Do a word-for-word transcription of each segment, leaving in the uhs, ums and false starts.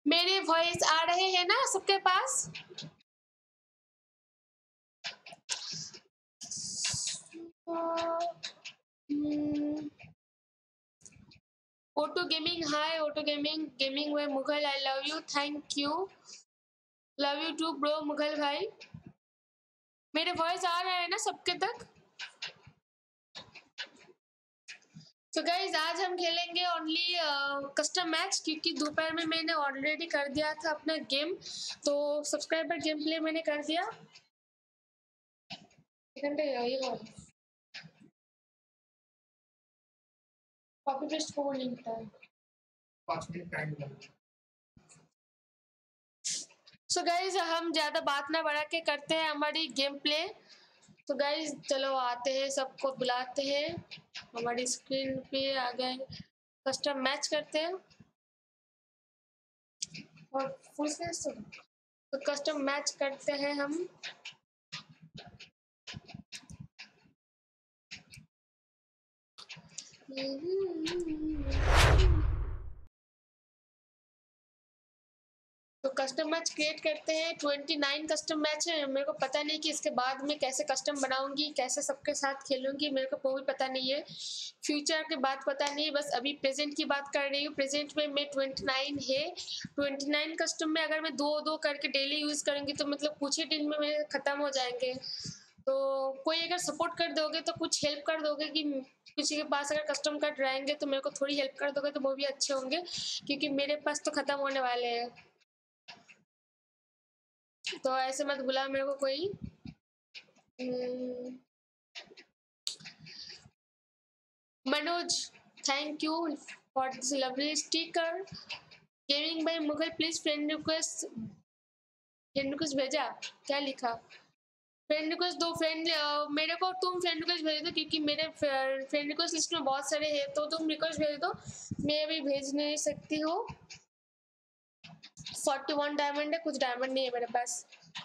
मेरे वॉइस आ रहे हैं ना सबके पास? Auto gaming, hi auto gaming, gaming में Mughal, I love you, thank you, love you too bro Mughal भाई। मेरे वॉइस आ रहा है ना सबके तक? तो गाइज आज हम खेलेंगे ओनली कस्टम मैच, क्योंकि दोपहर में मैंने ऑलरेडी कर दिया था अपना गेम, तो सब्सक्राइबर गेम प्ले मैंने कर दिया। कॉपी पेस्ट को लिंक था, पाँच मिनट टाइम लगेगा। सो गाइज हम ज्यादा बात ना बढ़ा के करते हैं हमारी गेम प्ले। तो गाइज चलो आते हैं, सबको बुलाते हैं, हमारी स्क्रीन पे आ गए, कस्टम मैच करते हैं और फुल तो कस्टम मैच करते हैं हम। तो कस्टम मैच क्रिएट करते हैं, उनतीस कस्टम मैच है। मेरे को पता नहीं कि इसके बाद में कैसे कस्टम बनाऊंगी, कैसे सबके साथ खेलूंगी, मेरे को कोई पता नहीं है। फ्यूचर के बात पता नहीं, बस अभी प्रेजेंट की बात कर रही हूँ। प्रेजेंट में मैं उनतीस है, उनतीस कस्टम में अगर मैं दो दो करके डेली यूज करूंगी तो मतलब कुछ ही दिन में मेरे खत्म हो जाएंगे। तो कोई अगर सपोर्ट कर दोगे तो कुछ हेल्प कर दोगे कि किसी के पास अगर कस्टम कार्ड रहेंगे तो मेरे को थोड़ी हेल्प कर दोगे तो वो भी अच्छे होंगे, क्योंकि मेरे पास तो खत्म होने वाले हैं। तो ऐसे मत बुला मेरे को कोई। Manoj, thank you for this lovely sticker. Gaming by Mughal, please friend request, friend request भेजा, क्या लिखा? फ्रेंड रिक्वेस्ट दो, फ्रेंड मेरे को तुम फ्रेंड रिक्वेस्ट भेज दो, क्योंकि मेरे फ्रेंड रिक्वेस्ट लिस्ट में बहुत सारे हैं, तो तुम रिक्वेस्ट भेज दो, मैं भी भेज नहीं सकती हूँ। इकतालीस डायमंड है, कुछ डायमंड नहीं है मेरे पास।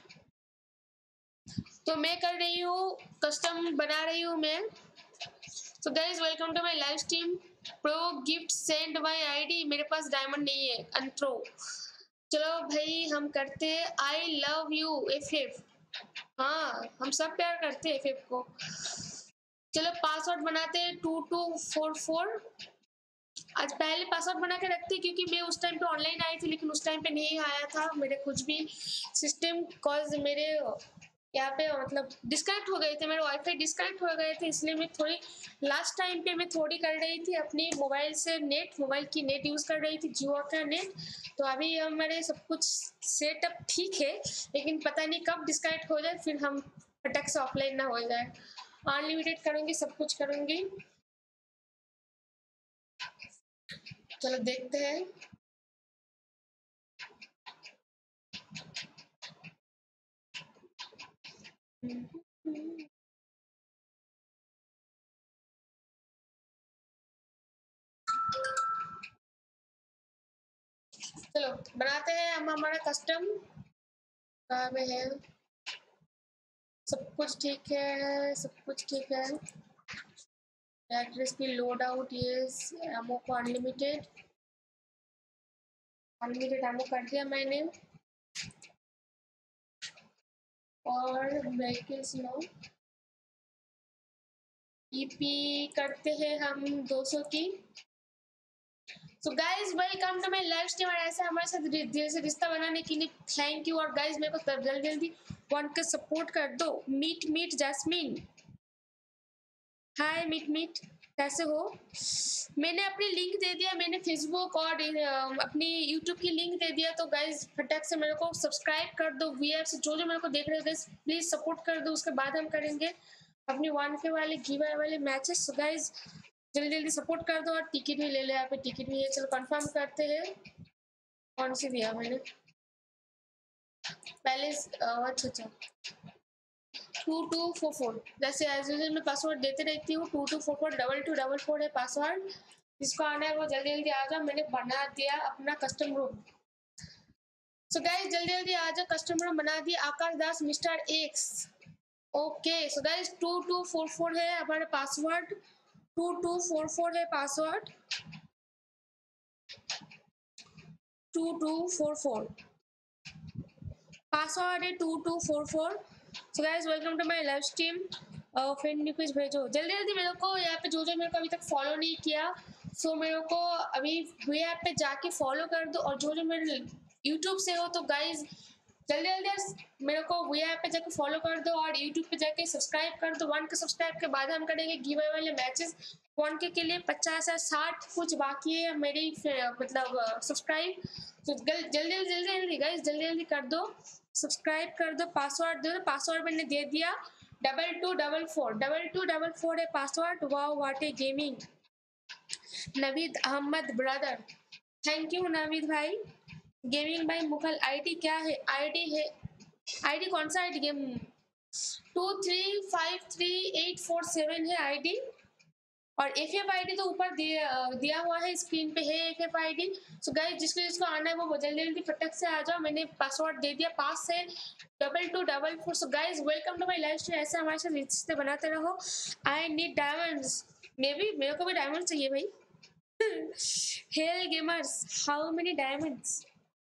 तो मैं कर रही हूँ, कस्टम बना रही हूँ मैं। So guys, welcome to my live stream. Pro gift send my I D, मेरे पास डायमंड नहीं है, अनथ्रो। चलो भाई हम करते हैं I love you F F. हाँ हम सब प्यार करते हैं एफ एफ को। चलो पासवर्ड बनाते हैं टू टू फोर फोर। आज पहले पासवर्ड बना के रखते, क्योंकि मैं उस टाइम पे ऑनलाइन आई थी, लेकिन उस टाइम पे नहीं आया था मेरे कुछ भी सिस्टम, कॉज मेरे यहाँ पे मतलब डिस्कनेक्ट हो गए थे, मेरे वाईफाई डिस्कनेक्ट हो गए थे, इसलिए मैं थोड़ी लास्ट टाइम पे मैं थोड़ी कर रही थी अपनी मोबाइल से नेट, मोबाइल की नेट यूज कर रही थी, जियो का नेट। तो अभी हमारे सब कुछ सेटअप ठीक है, लेकिन पता नहीं कब डिस्कनेक्ट हो जाए, फिर हम फटक से ऑफलाइन ना हो जाए। अनलिमिटेड करूंगी, सब कुछ करूंगी। चलो देखते हैं। चलो बनाते हैं हम हमारा कस्टम। कहाँ में है? सब कुछ ठीक है, सब कुछ ठीक है। एड्रेस की लोड आउट, यस, एमओ को अनलिमिटेड, अनलिमिटेड एमओ कर दिया मैंने। और व्हीकल्स नो ईपी करते हैं हम दो सौ की। So guys welcome to my live stream, और ऐसे हमारे साथ दिल से रिश्ता बनाने के लिए थैंक यू। और गाइस मेरे को जल्दी जल्दी वन के सपोर्ट कर दो। मीट मीट जैस्मीन, हाय मीट मीट, कैसे हो? मैंने अपनी लिंक दे दिया, मैंने फेसबुक और अपनी यूट्यूब की लिंक दे दिया, तो गाइज फटाक से मेरे को सब्सक्राइब कर दो। वीआर से जो जो मेरे को देख रहे हो प्लीज सपोर्ट कर दो, उसके बाद हम करेंगे अपनी वन के वाले गिव वाले मैचेस। गाइज जल्दी जल्दी सपोर्ट कर दो, और टिकट भी ले ले, यहाँ पे टिकट भी है। चलो कंफर्म करते हैं, कौन सी दिया मैंने पहले? अच्छा अच्छा टू टू फोर फोर, जैसे एज यूजुअल मैं पासवर्ड देते रहती हूँ। Two two four four double two double four है पासवर्ड, जिसको आना है वो जल्दी जल्दी आ जाओ। मैंने बना दिया अपना कस्टम रूम। सो गाइस जल्दी जल्दी आ जाओ, कस्टम रूम बना दिया। Akash Das mister X, okay. So guys two two four four है हमारा password, two two four four है password. Two two four four, password है two two four four. So guys welcome to my live stream. Friend request भेजो जल्दी जल्दी मेरे को, यहाँ पे जो जो मेरे को अभी तक फॉलो नहीं किया सो मेरे को अभी वी ऐप पे जाके फॉलो कर दो, और जो जो मेरे यूट्यूब से हो तो गाइज जल्दी जल्दी मेरे को वी ऐप पे जाके फॉलो कर दो और यूट्यूब पे जाके सब्सक्राइब कर दो। वन के सब्सक्राइब के बाद हम करेंगे गिव अवे वाले मैचेस। वन के के लिए पचास या साठ कुछ बाकी है मेरी मतलब सब्सक्राइब, तो जल्दी जल्दी जल्दी जल्दी गाइज जल्दी जल्दी कर दो, सब्सक्राइब कर दो। पासवर्ड दो, पासवर्ड मैंने दे दिया double two double four, double two double four है password. Wow what a gaming, Naveed Ahmed brother, thank you Naveed भाई। गेमिंग बाय मुगल, आईडी क्या है? आईडी है, आईडी कौन सा ID? Game two three five three eight four seven है आईडी, और F F ID तो ऊपर दिया दिया हुआ है, स्क्रीन पे है F F ID. So guys जिसको जिसको आना है वो जल्दी जल्दी फटक से आ जाओ, मैंने पासवर्ड दे दिया पास से double two double four. So guys welcome to my live stream, ऐसे हमारे साथ रिश्ते बनाते रहो। I need diamonds, maybe मेरे को भी डायमंड चाहिए भाई। Hell gamers, how many diamonds?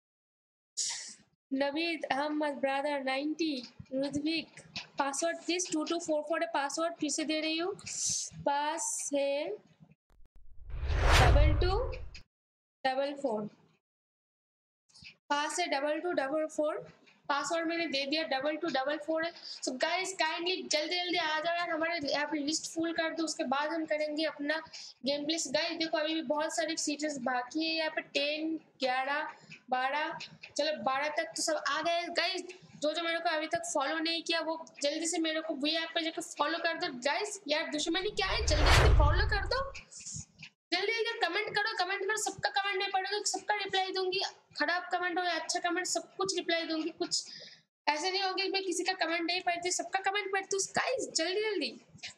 Naveed Ahmed brother ninety, Rudvik password please two two four four है पासवर्ड, फिर से दे रही हूँ। पास है double two double four, pass है double two double four, password मैंने दे दिया डबल टू डबल फोर है। सो गाइस काइंडली जल्दी जल्दी आ जाओ यार, हमारे यहाँ पे लिस्ट फुल कर दो, उसके बाद हम करेंगे अपना गेम प्ले। गाइस देखो अभी भी बहुत सारे सीटर्स बाकी है यहाँ पे, टेन ग्यारह बारह, चलो बारह तक तो सब आ गए। गाइस जो जो मेरे को अभी तक फॉलो नहीं किया वो जल्दी से मेरे को वी ऐप पे जाकर फॉलो कर दो। गाइस यार दुश्मनी क्या है, जल्दी जल्दी फॉलो कर दो, जल्दी जल्दी कमेंट करो, कमेंट करो, सबका कमेंट नहीं पढ़ोगे सबका रिप्लाई दूंगी, खराब कमेंट हो या अच्छा कमेंट सब कुछ रिप्लाई दूंगी, कुछ ऐसे नहीं होगी मैं किसी का कमेंट नहीं पढ़ती, सबका कमेंट पढ़ती हूँ। गाइस जल्दी जल्दी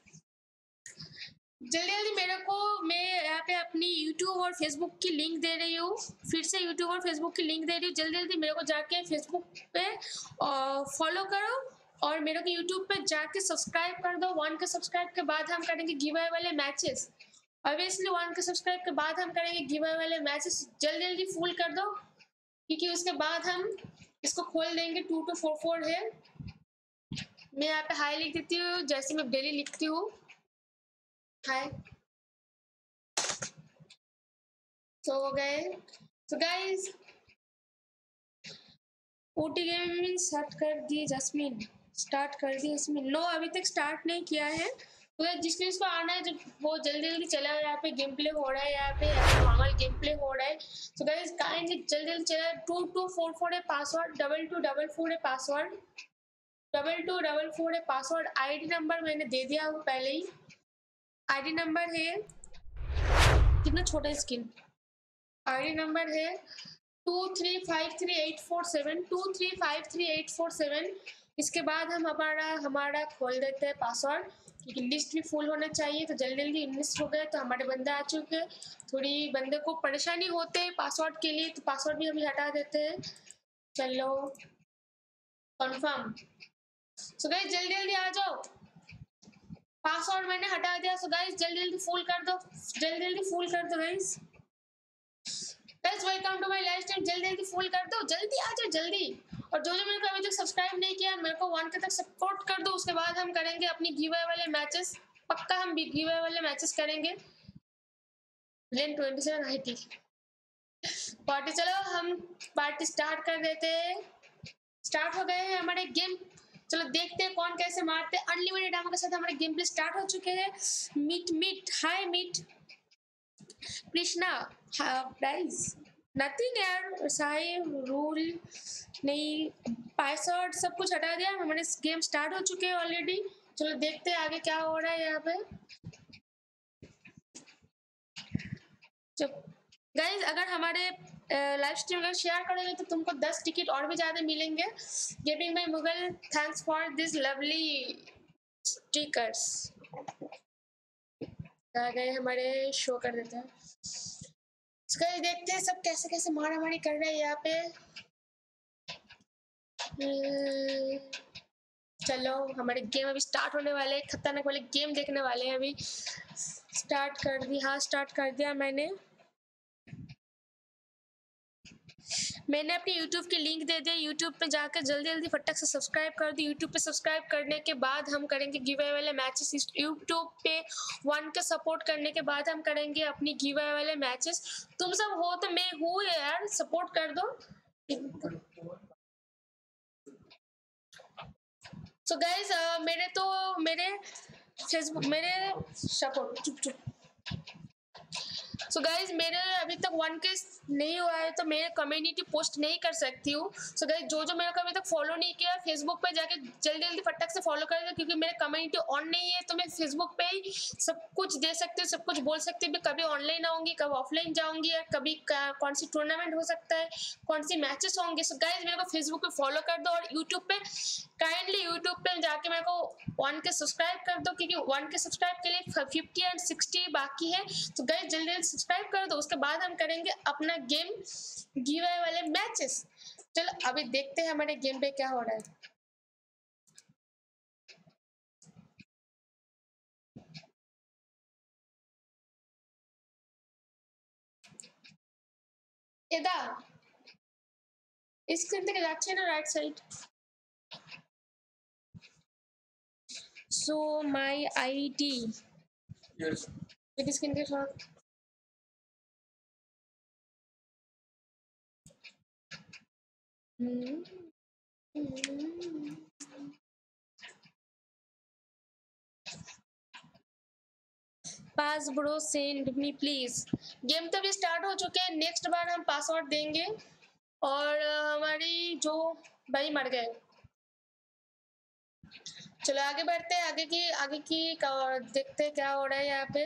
जल्दी जल्दी मेरे को, मैं यहाँ पे अपनी यूट्यूब और फेसबुक की लिंक दे रही हूँ, फिर से यूट्यूब और फेसबुक की लिंक दे रही हूँ, जल्दी जल्दी मेरे को जाके फेसबुक पे फॉलो करो और मेरे को यूट्यूब पे जाके सब्सक्राइब कर दो। वन के सब्सक्राइब के बाद हम करेंगे गिव अवे वाले matches, obviously one K subscribe के बाद हम करेंगे गिव अवे वाले मैचेस, जल्दी जल्दी फुल कर दो क्योंकि उसके बाद हम इसको खोल देंगे। टू टू फोर फोर है, मैं यहाँ पे हाई लिख देती हूँ जैसे मैं डेली लिखती हूँ हाय। तो हो गए। तो गाइस ओटी गेमिंग स्टार्ट कर दी जस्मीन, स्टार्ट कर दी जस्मीन, नो अभी तक स्टार्ट नहीं किया है। तो जिसको जिसको आना है जब वो जल्दी जल्दी चला, यहाँ पे गेम प्ले हो रहा है, यहाँ पे नॉर्मल गेम प्ले हो रहा है। तो गाइस काइंडली जल्दी जल्दी चला, टू टू फोर फोर है password, double two double four है password, double two double four है पासवर्ड। आईडी नंबर मैंने दे दिया हूँ पहले ही, आईडी नंबर है कितना छोटा स्क्रीन, आईडी नंबर है two three five three eight four seven, two three five three eight four seven. इसके बाद हम हमारा हमारा खोल देते हैं पासवर्ड क्योंकि लिस्ट भी फुल होना चाहिए। तो जल्दी जल्दी उन्नीस हो गए, तो हमारे बंदे आ चुके हैं, थोड़ी बंदे को परेशानी होते है पासवर्ड के लिए, तो पासवर्ड भी हम हटा देते हैं। चलो कंफर्म। सो गाइस जल्दी जल्दी आ जाओ, पासवर्ड मैंने हटा दिया। सो गाइस जल्दी जल्दी फुल कर दो, जल्दी जल्दी फुल कर दो guys. Guys welcome to my live stream, जल्दी जल्दी फुल कर दो, जल्दी आ जाओ जल्दी। और जो जो मेरे को अभी तक सब्सक्राइब नहीं किया मेरे को वन के तक सपोर्ट कर दो, उसके बाद हम करेंगे अपनी गिव अवे वाले मैचेस, पक्का हम गिव अवे वाले मैचेस करेंगे। Lane twenty seven IT party, चलो हम पार्टी स्टार्ट कर देते हैं। स्टार्ट हो गए हैं हमारे गेम, चलो देखते हैं कौन कैसे मारते हैं। अनलिमिटेड आमो के साथ हमारे गेम प्ले स्टार्ट हो चुके हैं। Meet Meet hi Meet Krishna prize nothing यार, साई रूल नहीं, पासवर्ड सब कुछ हटा दिया, हमारे गेम स्टार्ट हो चुके हैं ऑलरेडी। चलो देखते हैं आगे क्या हो रहा है यहाँ पे। गाइज अगर हमारे लाइव स्ट्रीम अगर शेयर करोगे तो तुमको दस टिकट और भी ज्यादा मिलेंगे। Gaming by Mughal, thanks for this lovely stickers. आ गए हमारे, शो कर देते हैं। गाइस देखते हैं सब कैसे कैसे मारा मारी कर रहे हैं यहाँ पे। चलो हमारे गेम अभी स्टार्ट होने वाले हैं, खतरनाक वाले गेम देखने वाले हैं अभी। स्टार्ट कर दी, हाँ स्टार्ट कर दिया मैंने। मैंने अपनी यूट्यूब की लिंक दे दी, यूट्यूब पे जाकर जल्दी जल्दी फटक से सब्सक्राइब कर दी। यूट्यूब पे सब्सक्राइब करने के बाद हम करेंगे गिव अवे वाले मैचेस। यूट्यूब पे वन का सपोर्ट करने के बाद हम करेंगे अपनी गिव अवे वाले मैचेस। तुम सब हो तो मैं हूँ यार, सपोर्ट कर दो। सो so गाइज uh, मेरे तो मेरे फेसबुक मेरे सपोर्ट चुप चुप सो so गाइज मेरे अभी तक वन के नहीं हुआ है तो मैं कम्युनिटी पोस्ट नहीं कर सकती हूँ। सो so गाइज जो जो मेरे को अभी तक फॉलो नहीं किया फेसबुक पे जाके जल्दी जल्दी फटक से फॉलो कर दो, क्योंकि मेरे कम्युनिटी ऑन नहीं है तो मैं फेसबुक पे ही सब कुछ दे सकती हूँ, सब कुछ बोल सकती हूँ। कभी ऑनलाइन आऊंगी, कब ऑफलाइन जाऊंगी, या कभी कौन सी टूर्नामेंट हो सकता है, कौन सी मैचेस होंगे। सो so गाइज मेरे को फेसबुक पे फॉलो कर दो और यूट्यूब पे काइंडली यूट्यूब पे जाके मेरे को वन के सब्सक्राइब कर दो, क्योंकि वन के सब्सक्राइब के लिए फिफ्टी एंड सिक्सटी बाकी है। तो गाइस जल्दी जल्दी सब्सक्राइब कर दो, उसके बाद हम करेंगे अपना गेम गिव अवे वाले मैचेस। चलो अभी देखते हैं हमारे गेम पे क्या हो रहा है। এদা স্ক্রিন থেকে যাচ্ছে না right side. So my I D yes it is screen के साथ pass bro send me please. Game तो भी स्टार्ट हो चुके हैं, नेक्स्ट बार हम पासवर्ड देंगे। और हमारी जो भाई मर गए। चलो आगे बढ़ते हैं, आगे की आगे की देखते हैं क्या हो रहा है। यहाँ पे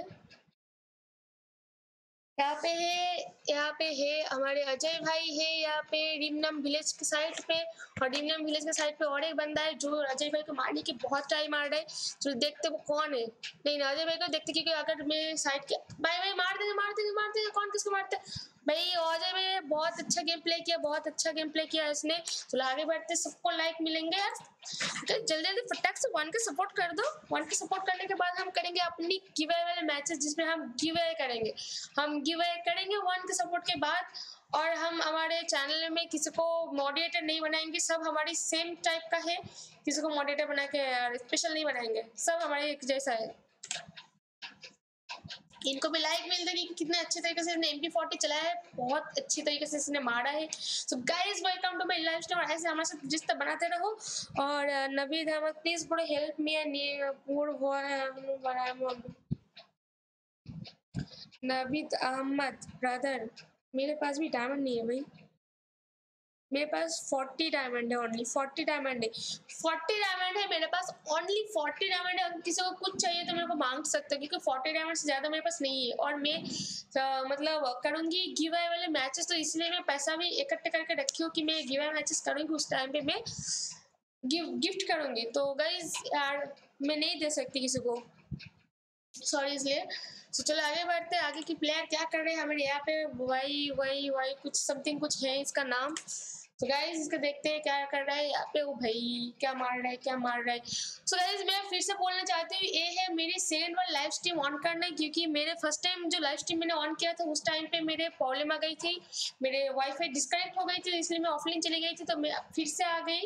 यहाँ पे है यहाँ पे है हमारे अजय भाई है यहाँ पे रिमनम विलेज के साइड पे, और रिमनम विलेज के साइड पे और एक बंदा है जो अजय भाई को मारने की बहुत ट्राई मार रहा है। तो देखते वो कौन है। नहीं अजय भाई को देखते, क्योंकि अगर मैं साइड के भाई भाई मार देंगे मार देंगे मार देंगे कौन किसको मारते भाई। अजय भाई बहुत अच्छा गेम प्ले किया, बहुत अच्छा गेम प्ले किया इसने। तो आगे बढ़ते सबको लाइक मिलेंगे यार। तो जल्दी जल्दी फटाक से वन के सपोर्ट कर दो। वन के सपोर्ट करने के बाद हम करेंगे अपनी गिव अवे वाले मैचेस, जिसमें हम गिव अवे करेंगे हम गिव अवे करेंगे वन के सपोर्ट के बाद। और हम हमारे चैनल में किसी को मॉडरेटर नहीं बनाएंगे, सब हमारी सेम टाइप का है। किसी को मॉडरेटर बना के स्पेशल नहीं बनाएंगे, सब हमारे एक जैसा है। इनको भी लाइक मिल जाएगी कि कितने अच्छे तरीके से इसने एम पी फोर्टी चलाया है, बहुत अच्छी तरीके से इसने मारा है। So guys welcome to my live stream, और ऐसे हमारे साथ जिस तरह बनाते रहो। और Naveed Ahmed please bro help me and poor हुआ है नवीद अहमद ब्रदर, मेरे पास भी डायमंड नहीं है भाई, मेरे पास फोर्टी डायमंड है, ओनली फोर्टी डायमंड है, फोर्टी डायमंड है मेरे पास, ओनली फोर्टी डायमंड है। अगर किसी को कुछ चाहिए तो मेरे को मांग सकते हो, क्योंकि फोर्टी डायमंड से ज़्यादा मेरे पास नहीं है। और मैं आ, मतलब करूँगी गिव अवे वाले मैचेस, तो इसलिए मैं पैसा भी इकट्ठे करके रखी हूँ कि मैं गिव अवे मैचेस करूँगी, उस टाइम पे मैं गिव गिफ्ट करूँगी। तो गाइज यार मैं नहीं दे सकती किसी को, सॉरी इसलिए। तो चलो आगे बढ़ते हैं, आगे की प्लेयर क्या कर रहे हैं हमारे यहाँ पे। वाई वाई वाई कुछ समथिंग कुछ है इसका नाम। तो गाइस इसको देखते हैं क्या कर रहा है यहाँ पे। वो भाई क्या मार रहा है क्या मार रहा है। सो गाइस मैं फिर से बोलना चाहती हूँ, ये है मेरी सेकंड बार लाइव स्ट्रीम ऑन करना, क्योंकि मेरे फर्स्ट टाइम जो लाइव स्ट्रीम मैंने ऑन किया था उस टाइम पे मेरे प्रॉब्लम आ गई थी, मेरे वाईफाई डिस्कनेक्ट हो गई थी, इसलिए मैं ऑफलाइन चली गई थी। तो मैं फिर से आ गई,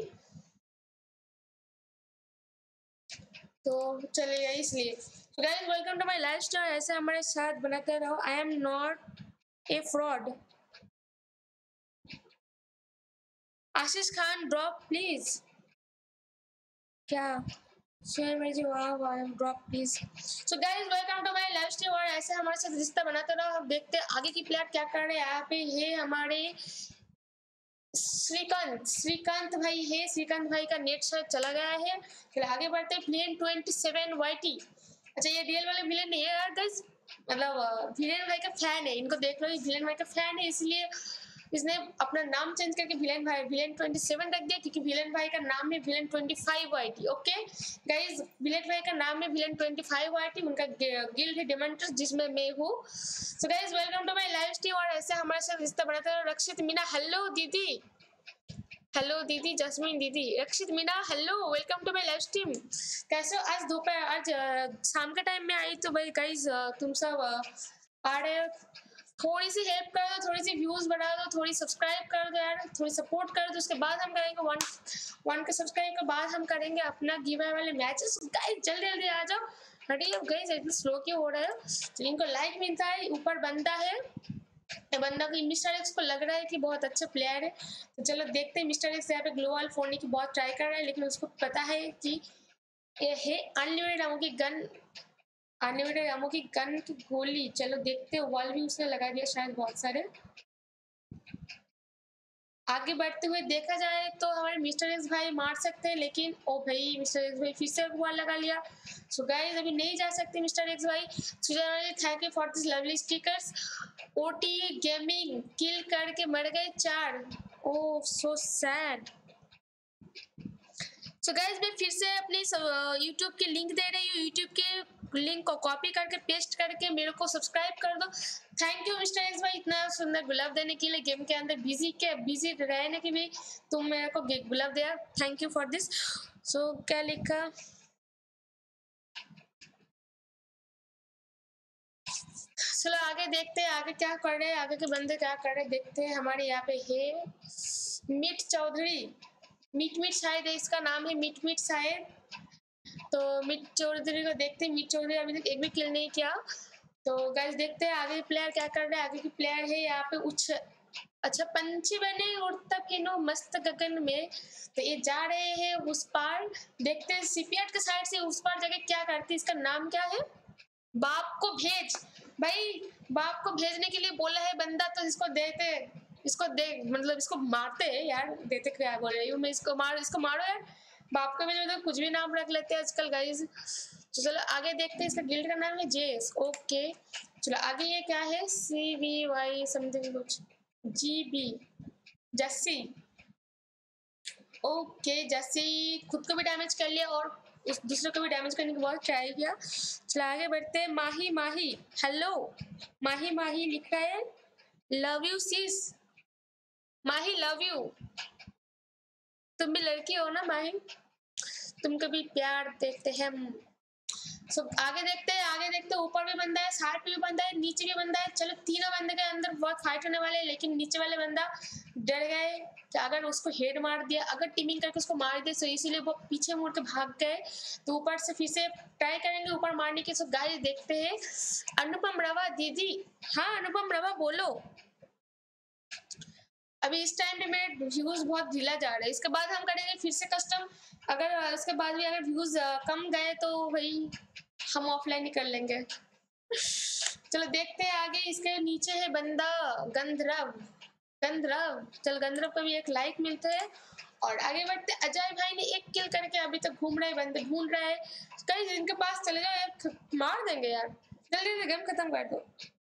तो चलेगा इसलिए। तो guys welcome to my live stream, ऐसे हमारे साथ बनाते रहो। I am not a fraud. Ashish Khan drop please. क्या शेयर मेरी वाह वाह drop please. So guys welcome to my live stream, और ऐसे हमारे साथ रिश्ता बनाते रहो। हम देखते हैं आगे की प्लेयर क्या कर रहे हैं। यहाँ पे है हमारे श्रीकांत, श्रीकांत भाई है। श्रीकांत भाई का नेट शायद चला गया है। फिर आगे बढ़ते हैं प्लेन ट्वेंटी सेवन वाईटी। अच्छा ये रियल वाले विलेन नहीं है यार गाइस, मतलब विलेन भाई का फैन है, इनको देख लो, विलेन भाई का फैन है, इसलिए इसने अपना नाम चेंज करके विलेन भाई विलेन ट्वेंटी सेवन रख दिया, क्योंकि विलेन भाई का नाम है villain twenty five YT. Okay guys villain भाई का नाम है विलेन ट्वेंटी फाइव वाईटी, उनका गिल्ड है डेमंटर्स, जिसमें मैं हूँ। So guys welcome to my live stream, और ऐसे हमारे साथ रिश्ता बनाते रहो। रक्षित मीना हेलो दीदी, हेलो दीदी जस्मीन दीदी, Rakshit Meena hello welcome to my live stream. कैसे हो? आज दोपहर आज शाम के टाइम में आई तो भाई गाइस तुम सब आ रहे हो थोड़ी सी हेल्प कर दो, थोड़ी सी व्यूज बढ़ा दो, थोड़ी सब्सक्राइब कर दो यार, थोड़ी सपोर्ट कर दो। उसके बाद हम करेंगे वन वन के सब्सक्राइब के बाद हम करेंगे अपना गिव अवे वाले मैचेस। गाइस जल्दी जल्दी आ जाओ। हटिए गाइस, इतना स्लो क्यों हो रहा है? तो इनको लाइक मिलता है, ऊपर बंदा है, ये बंदा को मिस्टर एक्स को लग रहा है कि बहुत अच्छा प्लेयर है। तो चलो देखते हैं। मिस्टर एक्स यहाँ पे ग्लोबल फोड़ने की बहुत ट्राई कर रहा है, लेकिन उसको पता है कि ये है अनलिमिटेड एमो की गन, अनलिमिटेड एमो की गन की गोली। चलो देखते हैं, वॉल भी उसने लगा दिया शायद बहुत सारे। आगे बढ़ते हुए देखा जाए तो हमारे मिस्टर एक्स भाई मार सकते हैं, लेकिन ओ भाई मिस्टर एक्स भाई फिर से वॉल लगा लिया। सो गाइस अभी नहीं जा सकते मिस्टर एक्स भाई। Thank you for this lovely stickers. OT gaming kill करके मर गए चार। ओह सो सैड। सो गाइस मैं फिर से अपनी यूट्यूब की लिंक दे रही हूँ। यूट्यूब के लिंक को कॉपी करके पेस्ट करके मेरे को सब्सक्राइब कर दो। थैंक यू मिस्टर एक्स भाई इतना सुंदर गुलाब देने के लिए। गेम के अंदर बिजी के बिजी रहने के भी तुम मेरे को गुलाब दिया, thank you for this. So क्या लिखा? चलो आगे देखते हैं आगे क्या कर रहे हैं, आगे के बंदे क्या कर रहे हैं देखते हैं। हमारे यहाँ पे है मीट चौधरी, मीट मीट शायद है इसका नाम है, मीट मीट शायद। तो मीट चौधरी को देखते हैं। मीट चौधरी अभी तक एक भी किल नहीं किया। तो गाइस देखते हैं आगे प्लेयर क्या कर रहे हैं। आगे की प्लेयर है यहाँ पे उच्च अच्छा पंछी बने उड़ता किनो मस्त गगन में। तो ये जा रहे हैं उस पार, देखते हैं सीपीआर के साइड से उस पार जगह क्या करती है। इसका नाम क्या है? बाप को भेज भाई, बाप को भेजने के लिए बोला है बंदा, तो इसको देते, इसको दे मतलब इसको मारते हैं यार। देते क्या बोल रही हूँ मैं, इसको मारो, इसको मारो यार। बाप को भेज मतलब कुछ भी नाम रख लेते हैं आजकल गाइस। तो चलो आगे देखते हैं। इसका गिल्ड का नाम है जेस। ओके चलो आगे ये क्या है? सी वी वाई समथिंग कुछ, G B Jassi. Okay Jassi खुद को भी डैमेज कर लिया और उस दूसरे को भी डैमेज करने की बहुत ट्राई किया। चलो आगे बढ़ते हैं। माही माही हेलो, माही माही लिख रहा है love you sis, Mahi love you. तुम भी लड़की हो ना माही, तुमको भी प्यार देते हैं हम। सो so, आगे देखते हैं आगे देखते हैं। ऊपर भी बंदा है, साइड पे भी बंदा है, नीचे भी बंदा है। चलो तीनों बंदे के अंदर बहुत फाइट होने वाले हैं, लेकिन नीचे वाले बंदा डर गए कि अगर उसको हेड मार दिया, अगर टीमिंग करके उसको मार दिया, तो इसीलिए वो पीछे मुड़ के भाग गए। तो ऊपर से फिर से ट्राई करेंगे ऊपर मारने की। सो गाइस देखते हैं। अनुपम रवा दीदी, हाँ अनुपम रवा बोलो। अभी इस टाइम पे मेरे व्यूज बहुत ढीला जा रहा है। इसके बाद हम करेंगे फिर से कस्टम। अगर इसके बाद भी अगर व्यूज कम गए तो भाई हम ऑफलाइन ही कर लेंगे। चलो देखते हैं आगे। इसके नीचे है बंदा गंधर्व, गंधर्व। चल गंधर्व को भी एक लाइक मिलता है। और आगे बढ़ते अजय भाई ने एक किल करके अभी तक घूम रहे बंदे ढूंढ रहे हैं। कहीं इनके पास चले जाओ यार, मार देंगे यार। जल्दी से गेम खत्म कर दो।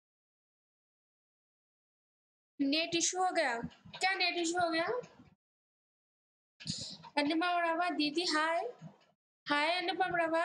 नेट इशू हो गया क्या? नेट इशू हो गया? अनुपम रवा दीदी हाय, हाय अनुपम रवा।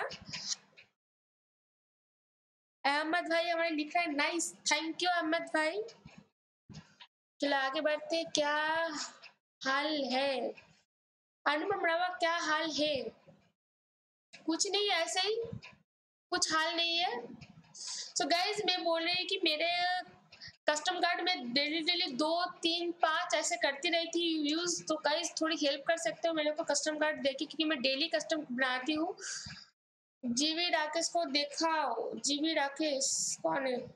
अहमद भाई हमारे लिखा है नाइस, थैंक यू अहमद भाई। चलो आगे बढ़ते। क्या हाल है अनुपम रवा, क्या हाल है? कुछ नहीं ऐसे ही, कुछ हाल नहीं है। सो so गाइज मैं बोल रही हूँ कि मेरे कस्टम कार्ड में डेली डेली दो तीन पाँच ऐसे करती रही थी यूज। तो गाइज थोड़ी हेल्प कर सकते हो मेरे को कस्टम कार्ड देके, क्योंकि मैं डेली कस्टम बनाती हूँ। जीवी राकेश को देखा, जीवी राकेश कौन है?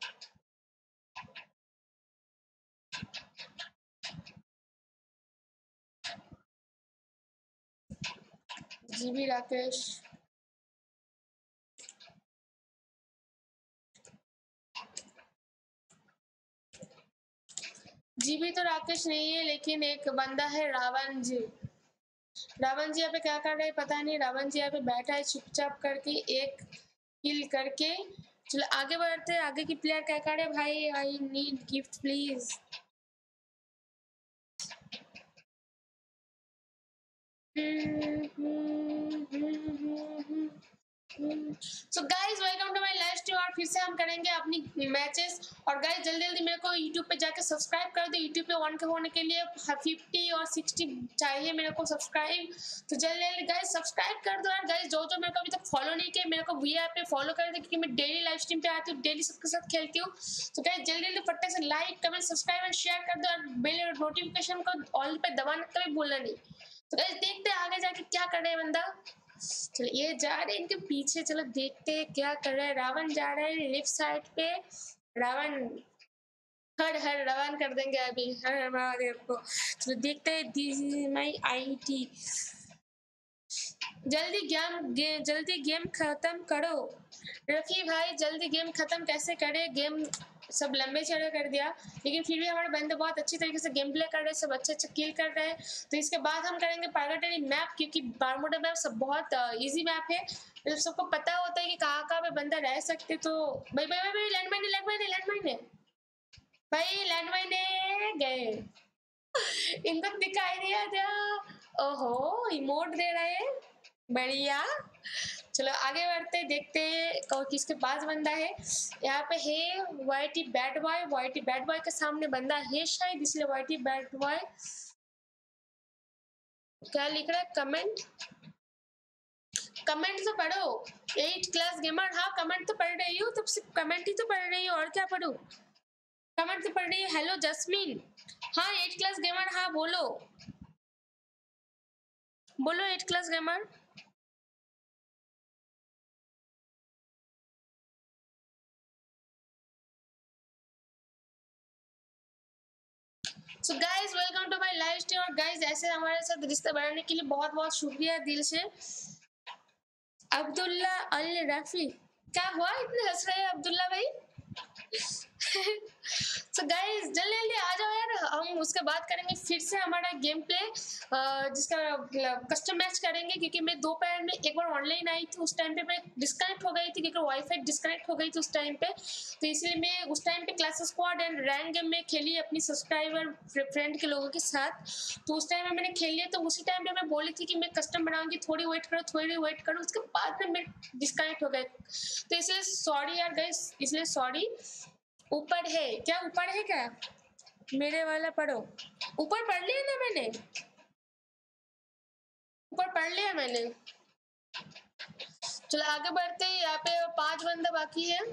जीवी राकेश, जीवी तो राकेश नहीं है, लेकिन एक बंदा है रावण जी। रावण जी यहाँ पे क्या कर रहे हैं पता नहीं। रावण जी यहाँ पे बैठा है चुपचाप करके एक किल करके। चलो आगे बढ़ते हैं। आगे की प्लेयर क्या कर रहे हैं? भाई I need gift please. So guys welcome to my live stream. और फिर से हम करेंगे अपनी मैचेस। और गाइस जल्दी जल्दी मेरे को यूट्यूब पे जाके सब्सक्राइब कर दो। यूट्यूब पे वन के होने के लिए फिफ्टी और सिक्सटी चाहिए मेरे को सब्सक्राइब। तो जल्दी जल्दी गाइस सब्सक्राइब कर दो यार। गाइस जो जो मेरे को अभी तक फॉलो नहीं किया मेरे को वी ऐप पे फॉलो कर दो, क्योंकि मैं डेली लाइव स्ट्रीम पे आती हूँ, डेली सबके साथ खेलती हूँ। तो गाइस जल्दी जल्दी फट्टे से like comment subscribe and share कर दो, और बेल नोटिफिकेशन को ऑल पे दबाना कभी भूलना नहीं। तो गाइस देखते हैं आगे जाके क्या कर रहे हैं बंदा। चलो ये जा रहे हैं इनके पीछे, चलो देखते हैं क्या कर रहा है। रावण जा रहा है लेफ्ट साइड पे। रावण हर हर रावण कर देंगे अभी, हर हर महादेव को। चलो देखते हैं दिस इज माय आईटी। जल्दी गेम गे, जल्दी गेम खत्म करो रफी भाई। जल्दी गेम खत्म कैसे करे? गेम सब लंबे चौड़े कर दिया, लेकिन फिर भी हमारे बंदे बहुत अच्छी तरीके से गेम प्ले कर रहे हैं, सब अच्छे अच्छे किल कर रहे हैं। तो इसके बाद हम करेंगे पार्गेटरी मैप, क्योंकि बारमूडा मैप सब बहुत इजी मैप है। मतलब सबको पता होता है कि कहाँ कहाँ पे बंदा रह सकते। तो भाई भाई भाई, भाई land mine land mine land mine भाई लैंड माइन गए। इनको दिखाई दिया था। ओहो इमोट दे रहे हैं, बढ़िया। चलो आगे बढ़ते देखते हैं किसके पास बंदा है। यहाँ पे है YT bad boy. YT bad boy के सामने बंदा है शायद, इसलिए वाईटी बैड बॉय क्या लिख रहा है? कमेंट कमेंट तो पढ़ो। एट क्लास गेमर, हाँ कमेंट तो पढ़ रही हूँ, तब सिर्फ कमेंट ही तो पढ़ रही हूँ, और क्या पढ़ूँ? कमेंट तो पढ़ रही है। हेलो जस्मीन, हाँ एट क्लास गेमर, हाँ बोलो बोलो eight class gamer. So guys welcome to my live stream. और गाइस ऐसे हमारे साथ रिश्ता बढ़ाने के लिए बहुत बहुत शुक्रिया दिल से। अब्दुल्ला अल रफी, क्या हुआ इतने हंस रहे हैं अब्दुल्ला भाई? सो गाइस जल्दी जल्दी आ जाओ यार, हम उसके बाद करेंगे फिर से हमारा गेम प्ले, जिसका कस्टम मैच करेंगे। क्योंकि मैं दोपहर में एक बार ऑनलाइन आई थी, उस टाइम पे मैं डिस्कनेक्ट हो गई थी, क्योंकि वाईफाई डिस्कनेक्ट हो गई थी उस टाइम पे। तो इसलिए मैं उस टाइम पे class squad and rank game में खेली अपनी सब्सक्राइबर फ्रेंड के लोगों के साथ। तो उस टाइम में मैंने खेल लिया। तो उसी टाइम पे मैं बोली थी कि मैं कस्टम बनाऊंगी, थोड़ी वेट करो थोड़ी वेट करो। उसके बाद में मैं डिस्कनेक्ट हो गए, तो इसलिए सॉरी यार गाइस, इसलिए सॉरी। ऊपर है क्या? ऊपर है क्या? मेरे वाला पढ़ो। ऊपर पढ़ लिया ना मैंने, ऊपर पढ़ लिया मैंने। चलो आगे बढ़ते हैं। यहाँ पे पांच बंदे बाकी है,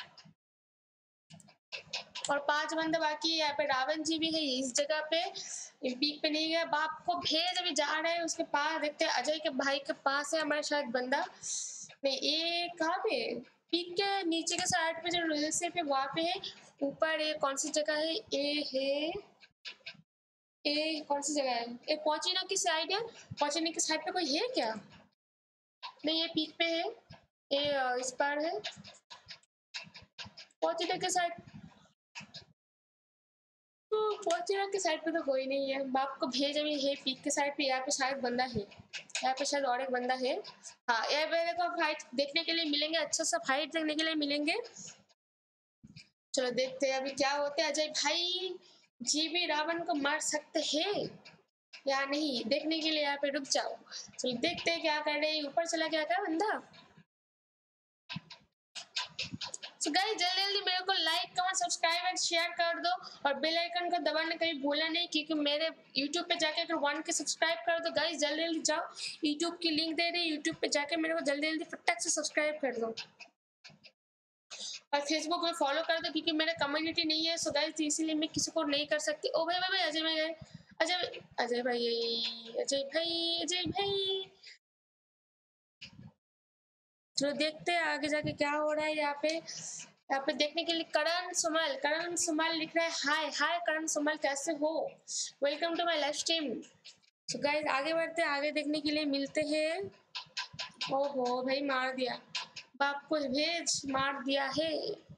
और पांच बंदे बाकी है। यहाँ पे रावण जी भी है इस जगह पे, पीक पे नहीं गया। बाप को भेज अभी जा रहे हैं उसके पास। देखते हैं अजय के भाई के पास है हमारा शायद बंदा। नहीं ये कहाँ पे? पीक के नीचे के साइड पे जो रेल से पे वहां पे है। ऊपर ये कौन सी जगह है? ए है ए कौन सी जगह है? ए पहुंचीना की साइड है। पहुंचीना की साइड पे कोई है क्या? नहीं ये पीक पे है। ये इस पार है पहुंचीना के साइड। पहुंचीना के साइड पे तो कोई नहीं है। बाप को भेज अभी है पीक के साइड पे। यहाँ पे शायद बंदा है, यहाँ पे शायद और एक बंदा है। हाँ ये मेरे को फाइट देखने के लिए मिलेंगे, अच्छा सा फाइट देखने के लिए मिलेंगे। चलो देखते हैं अभी क्या होते हैं। अजय भाई जी भी रावण को मार सकते हैं या नहीं, देखने के लिए यहाँ पे रुक जाओ। चलो देखते हैं क्या कर रहे हैं। ऊपर चला गया क्या बंदा? सो गाइस जल्दी जल्दी मेरे को like comment subscribe and share कर दो, और बेल आइकन को दबाना कभी भूलना नहीं। क्योंकि मेरे यूट्यूब पे जाके अगर वन के सब्सक्राइब कर दो गाइस, जल्दी जल्दी जाओ। यूट्यूब की लिंक दे रही है, यूट्यूब पे जाके मेरे को जल्दी जल्दी फटाक से सब्सक्राइब कर दो। और फेसबुक में फॉलो कर दो, क्योंकि मेरा कम्युनिटी नहीं है। सो गाइस इसीलिए मैं किसी को नहीं कर सकती। ओ भाई भाई भाई अजय भाई, अजय अजय भाई अजय भाई अजय भाई। चलो देखते हैं आगे जाके क्या हो रहा है। यहाँ पे यहाँ पे देखने के लिए करण सुमल, करण सुमल लिख रहा है हाय हाय करण सुमल कैसे हो, welcome to my live stream. So guys आगे बढ़ते हैं, आगे देखने के लिए मिलते हैं। ओहो भाई मार दिया, बाप को भेज मार दिया है।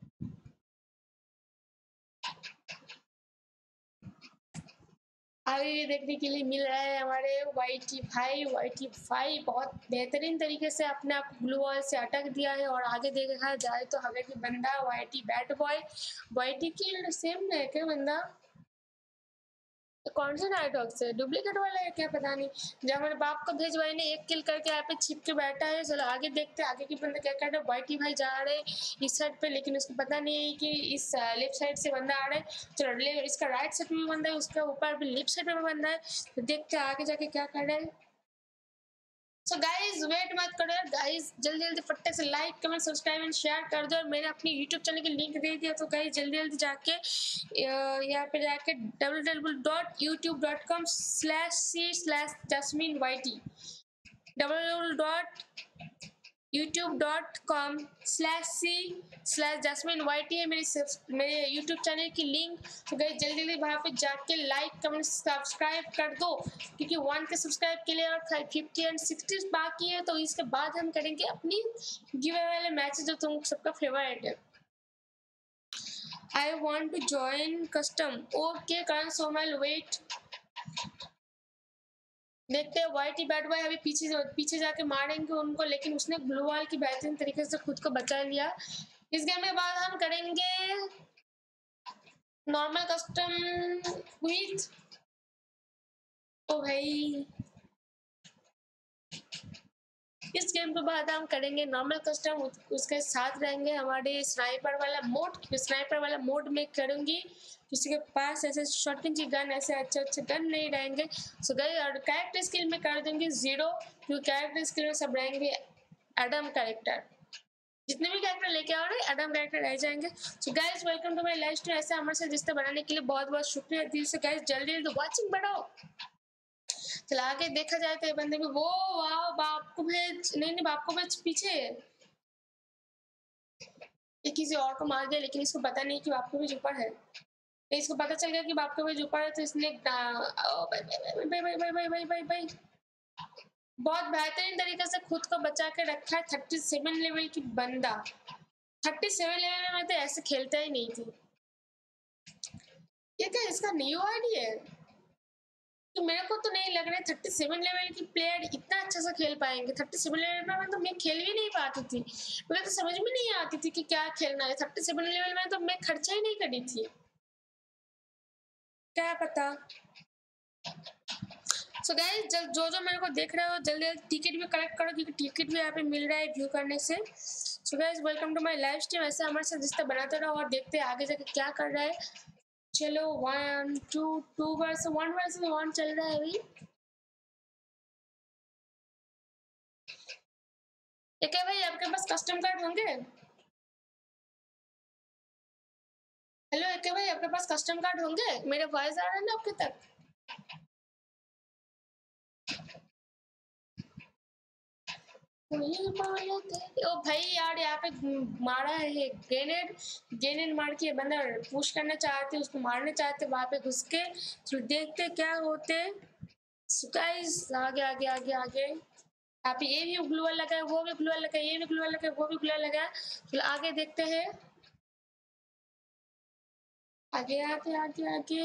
आगे ये देखने के लिए मिल रहा है हमारे वाईटी भाई। वाईटी भाई बहुत बेहतरीन तरीके से अपने आप ग्लू वॉल से अटक दिया है। और आगे देखा जाए तो हमें की बंदा वाईटी बैट बॉय, वाईटी की सेम है क्या बंदा? कौन सा नाइटॉक्स है? डुप्लीकेट वाला है क्या? पता नहीं। जब हमारे बाप को भेजवाई ने एक किल करके यहाँ पे छिप के बैठा है। चलो आगे देखते हैं आगे की बंदा क्या कर रहा है। वाइटी भाई जा रहे हैं इस साइड पे, लेकिन उसको पता नहीं है कि इस लेफ्ट साइड से बंदा आ रहा है। चलो इसका राइट साइड में बंदा है, उसका ऊपर भी लेफ्ट साइड में बंदा है। तो देखते हैं आगे जाके क्या कर रहे हैं। सो गाइज वेट मत करो यार गाइज, जल्दी जल्दी फट्टे से like comment subscribe and share कर दो। और मैंने अपनी यूट्यूब चैनल की लिंक दे दिया, तो गाइज जल्दी जल्दी जाके यहाँ पे जाके W W W dot YouTube dot com slash C slash Jasmine YT W dot YouTube dot com slash C slash Jasmine YT है मेरी मेरे यूट्यूब चैनल की लिंक। तो गई जल्दी जल्दी वहाँ पे जाके लाइक कमेंट सब्सक्राइब कर दो, क्योंकि वन के सब्सक्राइब के लिए और फिफ्टी एंड सिक्सटी बाकी है। तो इसके बाद हम करेंगे अपनी गिव अवे वाले मैचेस जो तुम सबका फेवरेट है। I want to join custom. Okay Karan सोमल वेट, देखते हैं वाइटी बैट बॉय अभी पीछे पीछे जाके मारेंगे उनको, लेकिन उसने ब्लू वॉल की बेहतरीन तरीके से खुद को बचा लिया। इस गेम के बाद हम करेंगे नॉर्मल कस्टम विथ, तो भाई इस गेम के बाद हम करेंगे नॉर्मल कस्टम, उसके साथ रहेंगे हमारे स्नाइपर वाला मोड। स्नाइपर वाला मोड में करूंगी, किसी के पास ऐसे शॉटगन की गन ऐसे अच्छे अच्छे गन नहीं रहेंगे। सो गाइस और कैरेक्टर स्किल में कर दूंगी जीरो, क्योंकि कैरेक्टर स्किल में सब रहेंगे एडम कैरेक्टर। जितने भी कैरेक्टर लेके आ रहे हैं एडम कैरेक्टर रह जाएंगे। So guys welcome to my live stream. ऐसे हमारे साथ रिश्ता बनाने के लिए बहुत बहुत शुक्रिया दिल से गाइस। जल्दी जल्दी वॉचिंग बढ़ाओ। चला के देखा जाए तो बंदे में वो वाह बाप को भेज, नहीं नहीं बाप को भेज पीछे, ये किसी और को मार दिया, लेकिन इसको पता नहीं कि बाप को भेज ऊपर है। इसको पता चल गया कि बाप को भेज ऊपर है, तो इसने भाई भाई भाई भाई भाई भाई भाई बहुत बेहतरीन तरीके से खुद को बचा के रखा है। थर्टी सेवन लेवल की बंदा, थर्टी सेवन लेवल में मैं तो ऐसे खेलता ही नहीं थी। ये क्या इसका न्यू आईडी है? तो मेरे को तो नहीं लग रहा है थर्टी सेवन लेवल की प्लेयर इतना अच्छा से खेल पाएंगे। थर्टी सेवन लेवल में तो मैं खेल भी नहीं पाती थी, मुझे तो समझ में नहीं आती थी कि क्या खेलना है। थर्टी सेवन लेवल में तो मैं खर्चा ही नहीं करी थी, क्या पता। सो गाइस जब जो जो मेरे को देख रहे हो जल्दी जल्दी टिकट भी कलेक्ट करो, क्योंकि टिकट भी यहाँ पे मिल रहा है व्यू करने से। So guys welcome to my live stream. ऐसे हमारे साथ रिश्ता बनाते रहो और देखते हैं आगे जाके क्या कर रहा है। चलो one two two versus one versus one चल रहा है अभी। एक है भाई आपके पास कस्टम कार्ड होंगे? हेलो एक है भाई आपके पास कस्टम कार्ड होंगे? मेरे वॉइस आ रहा है ना आपके तक? ओ भाई यार यहाँ पे मारा है ग्रेनेड, ग्रेनेड मार के बंदा पुश करना चाहते, उसको मारना चाहते वहां पे घुस के। तो देखते क्या होते। गाइस आगे आगे आगे आगे यहाँ पे ये भी ग्लू वाल लगा है, वो भी ग्लू वाल लगा है, ये भी ग्लू वाल लगा है, वो भी ग्लू वाल लगा है। तो आगे देखते हैं, आगे आगे आगे आगे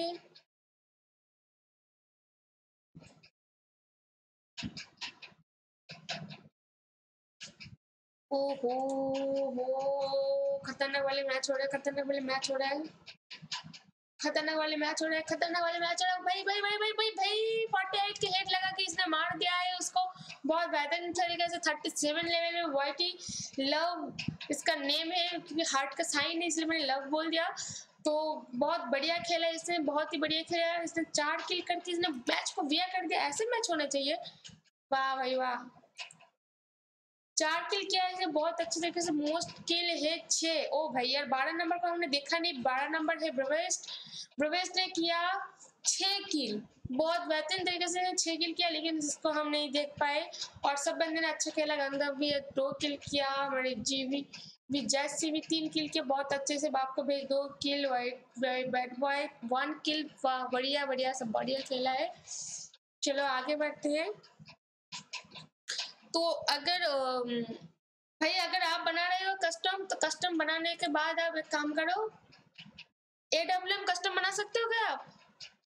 ओहो हो खतरनाक वाले मैच हो रहा है, खतरनाक वाले मैच हो रहा है, खतरनाक वाले मैच हो रहा है, खतरनाक वाले मैच हो रहा है। भाई भाई भाई भाई भाई भाई फोर्टी एट के हेड लगा के इसने मार दिया है उसको बहुत बेहतरीन तरीके से। थर्टी सेवन लेवल में वाइटी लव इसका नेम है, क्योंकि हार्ट का साइन है इसलिए मैंने लव बोल दिया। तो बहुत बढ़िया खेला इसने, बहुत ही बढ़िया खेला इसने। चार किल करके इसने मैच को विया कर दिया। ऐसे मैच होना चाहिए। वाह भाई वाह, चार किल किया है बहुत अच्छे तरीके से। मोस्ट किल है छह। ओ भाई यार बारह नंबर को हमने देखा नहीं, बारह नंबर है ब्रवेस्ट, ब्रवेस्ट ने किया छह किल, बहुत बेहतरीन तरीके से छह किल किया, लेकिन इसको हम नहीं देख पाए। और सब बंदे ने अच्छा खेला। गंगा भी दो किल किया, हमारे जीवी भी जैसी भी तीन किल के बहुत अच्छे से। बाप को भेज दो kill, white bat boy one kill. बढ़िया बढ़िया सब बढ़िया खेला है। चलो आगे बढ़ते हैं। तो अगर भाई अगर आप बना रहे हो कस्टम, तो कस्टम बनाने के बाद आप एक काम करो, एडब्ल्यूएम कस्टम बना सकते हो क्या आप?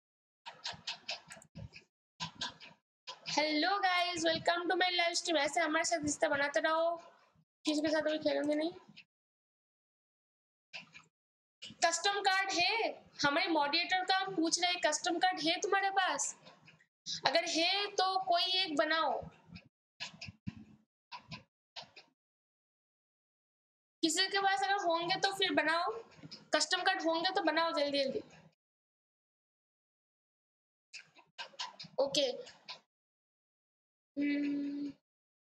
Hello guys welcome to my live stream. ऐसे हमारे साथ रिश्ता बनाते रहो, किसी के साथ भी खेलेंगे नहीं। कस्टम कार्ड है? हमारे मॉडरेटर का हम पूछ रहे हैं, कस्टम कार्ड है तुम्हारे पास? अगर है तो कोई एक बनाओ, किसी के पास अगर होंगे तो फिर बनाओ, कस्टम कार्ड होंगे तो बनाओ जल्दी जल्दी। Okay hmm.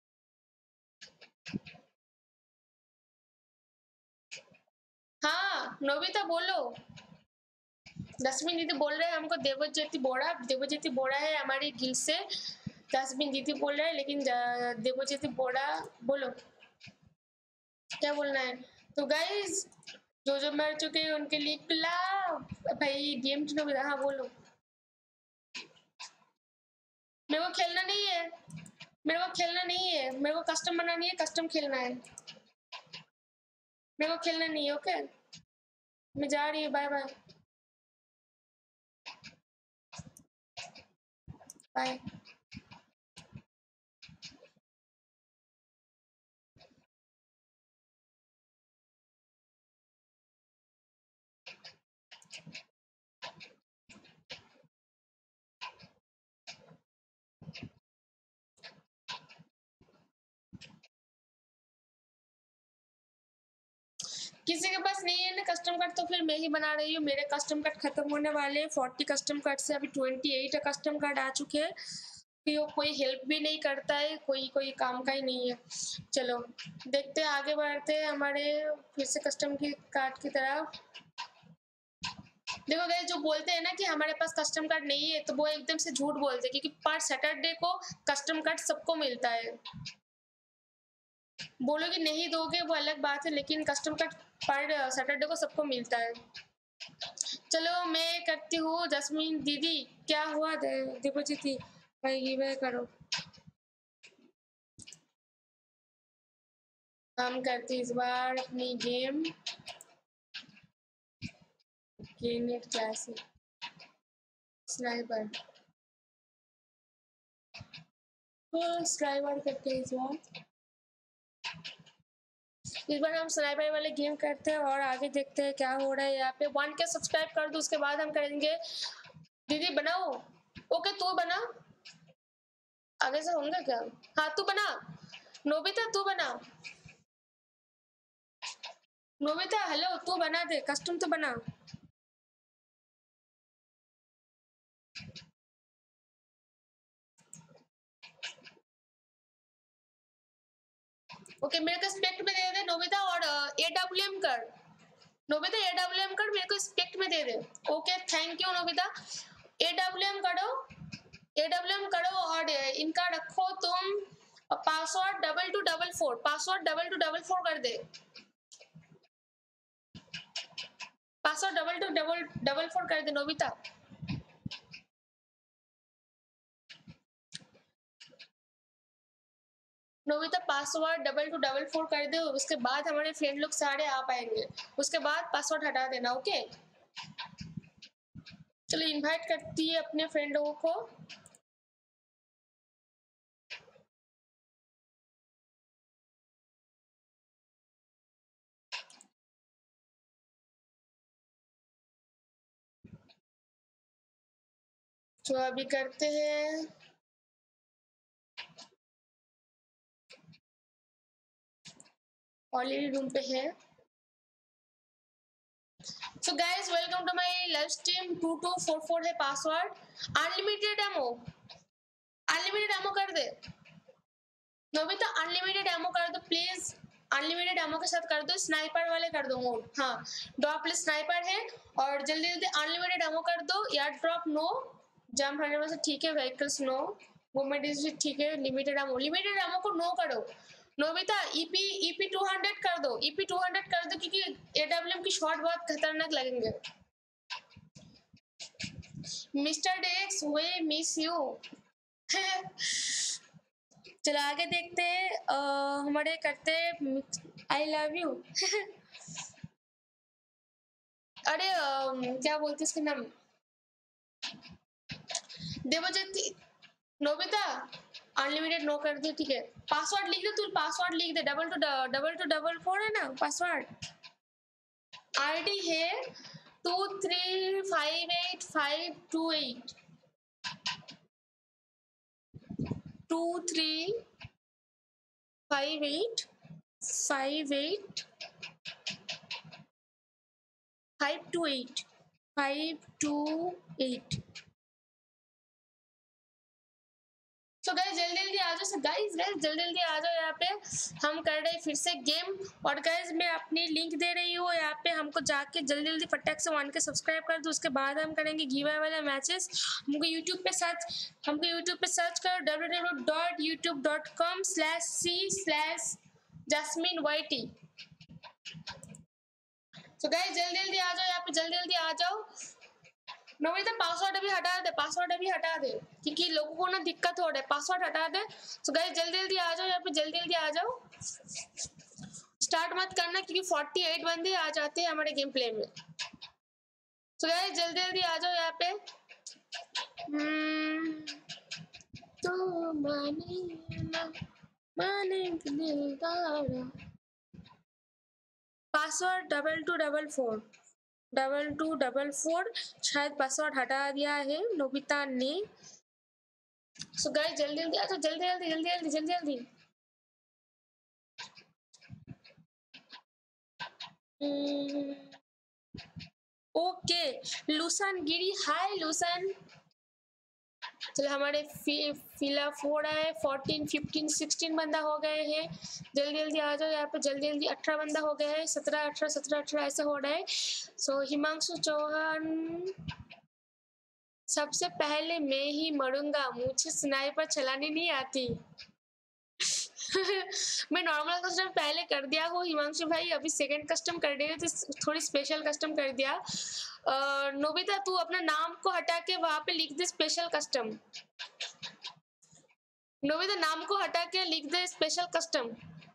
हाँ नोबिता बोलो। दसवीं दीदी बोल रहे हैं हमको, देवज्योति बोड़ा, देवज्योति बोड़ा है हमारी गिल से। दसवीं दीदी बोल रहे हैं लेकिन देवज्योति बोड़ा बोलो क्या बोलना है। तो गाइस जो जो मर चुके हैं उनके लिए क्लाप भाई गेम टू नोबिता। हाँ बोलो। मेरे को खेलना नहीं है, मेरे को खेलना नहीं है, मेरे को कस्टम बनानी है, कस्टम खेलना है, मेरे को खेलना नहीं है। ओके मैं जा रही हूँ, बाय बाय बाय। किसी के पास नहीं है ना कस्टम कार्ड तो फिर मैं ही बना रही हूँ। मेरे कस्टम कार्ड खत्म होने वाले, फोर्टी कस्टम कार्ड से अभी ट्वेंटी एट कस्टम कार्ड आ चुके हैं। तो कोई हेल्प भी नहीं करता है, कोई कोई काम का ही नहीं है। चलो देखते हैं, आगे बढ़ते हैं हमारे फिर से कस्टम की कार्ड की तरफ। देखो गाइस जो बोलते हैं ना कि हमारे पास कस्टम कार्ड नहीं है तो वो एकदम से झूठ बोलते हैं, क्योंकि पर सैटरडे को कस्टम कार्ड सबको मिलता है। बोलो कि नहीं दोगे वो अलग बात है, लेकिन कस्टम कार्ड पर सैटरडे को सबको मिलता है। चलो मैं करती हूँ। जस्मीन दीदी क्या हुआ? दीपोजी भाई वे करो, हम करते इस बार अपनी गेम ग्रेनेड क्लासिक स्नाइपर। तो स्नाइपर करते हैं इस बार। इस बार हम स्नाइपर वाले गेम करते हैं और आगे देखते हैं क्या हो रहा है। यहाँ पे वन के सब्सक्राइब कर दो, उसके बाद हम करेंगे। दीदी बनाओ। ओके तू बना, आगे से होंगे क्या? हाँ तू बना, नोबिता तू बना, नोबिता हेलो तू बना दे, कस्टम तो बना। ओके मेरे को स्पेक्ट में दे दे नोबिता, और एडब्ल्यूएम कर नोबिता, एडब्ल्यूएम कर मेरे को स्पेक्ट में दे दे। Okay thank you Nobita. AWM करो, एडब्ल्यूएम करो और इनका रखो तुम password double two double four, password double two double four कर दे, password double two double double four कर दे Nobita. Nobita password double two double four कर दे, उसके बाद हमारे फ्रेंड लोग सारे आ पाएंगे, उसके बाद पासवर्ड हटा देना। ओके चलो इनवाइट करती है अपने फ्रेंड लोगों को। तो अभी करते हैं। ऑलरेडी रूम पे है। So guys, welcome to my live stream। Two two four four है password. Unlimited ammo, unlimited ammo कर दे नोबिता, अनलिमिटेड एमो कर दो प्लीज, अनलिमिटेड एमो के साथ कर दो, स्नाइपर वाले कर दो मोड। हाँ ड्रॉप प्लीज स्नाइपर है, और जल्दी जल्दी अनलिमिटेड एमो कर दो। Air drop no, jump hundred में से ठीक है, व्हीकल्स नो, मूवमेंट इज ठीक है, लिमिटेड एमो, लिमिटेड एमो को नो करो Nobita. EP EP two hundred कर दो, ईपी टू हंड्रेड कर दो, क्योंकि एडब्ल्यूएम की शॉट बहुत खतरनाक लगेंगे। Mister Dex we miss you. चलो आगे देखते हैं। हमारे करते आई लव यू। अरे uh, क्या बोलते इसके नाम, देवज्योति। नोबिता अनलिमिटेड नो कर दो ठीक है। पासवर्ड लिख दे, तू पासवर्ड लिख दे, double two double two double four है ना पासवर्ड। आईडी है two three five eight five two eight two three five eight five eight five two eight five two eight. तो गाइस जल्दी जल्दी आ जाओ, गाइस गाइस जल्दी जल्दी आ जाओ, यहाँ पे हम कर रहे हैं फिर से गेम। और गाइस मैं अपनी लिंक दे रही हूँ यहाँ पे, हमको जाके जल्दी जल्दी फटाक से वन के सब्सक्राइब कर दो, उसके बाद हम करेंगे गिव अवे वाला मैचेस। हमको यूट्यूब पे सर्च हमको यूट्यूब पे सर्च करो W W W dot YouTube dot com slash C slash Jasmine YT. तो गाइस जल्दी जल्दी आ जाओ, यहाँ पे जल्दी जल्दी आ जाओ। नोबिता पासवर्ड अभी हटा दे, पासवर्ड अभी हटा दे, क्योंकि लोगों को ना दिक्कत हो रहा है, पासवर्ड हटा दे। तो गाइस जल्दी जल्दी आ जाओ, यहाँ पे जल्दी जल्दी आ जाओ। स्टार्ट मत करना क्योंकि अड़तालीस बंदे आ जाते हैं हमारे गेम प्ले में। तो गाइस जल्दी जल्दी आ जाओ यहाँ पे। तो माने ना माने दिलदारा, password double two double four double two double four शायद पासवर्ड हटा दिया है नोबिता ने। सो गाइस जल्दी जल्दी आ जाओ, जल्दी जल्दी जल्दी जल्दी जल्दी जल्दी। ओके लूसन गिरी, हाय लूसन। चलो हमारे फिलअप हो रहा है, फोर्टीन फिफ्टीन सिक्सटीन बंदा हो गए हैं। जल्दी जल्दी आ जाओ यहाँ पे, जल्दी जल्दी अठारह बंदा हो गया है, सत्रह अठारह सत्रह अठारह ऐसे हो रहा है। सो हिमांशु चौहान, सबसे पहले मैं ही मरूंगा, मुझे स्नाइपर चलानी नहीं आती। मैं नॉर्मल कस्टम पहले कर दिया हूँ हिमांशु भाई, अभी सेकंड कस्टम कर रहे तो थोड़ी स्पेशल कस्टम कर दिया। नोबिता तू अपना नाम को हटा के वहां पे लिख दे स्पेशल कस्टम। नोबिता नाम को हटा के लिख दे स्पेशल कस्टम।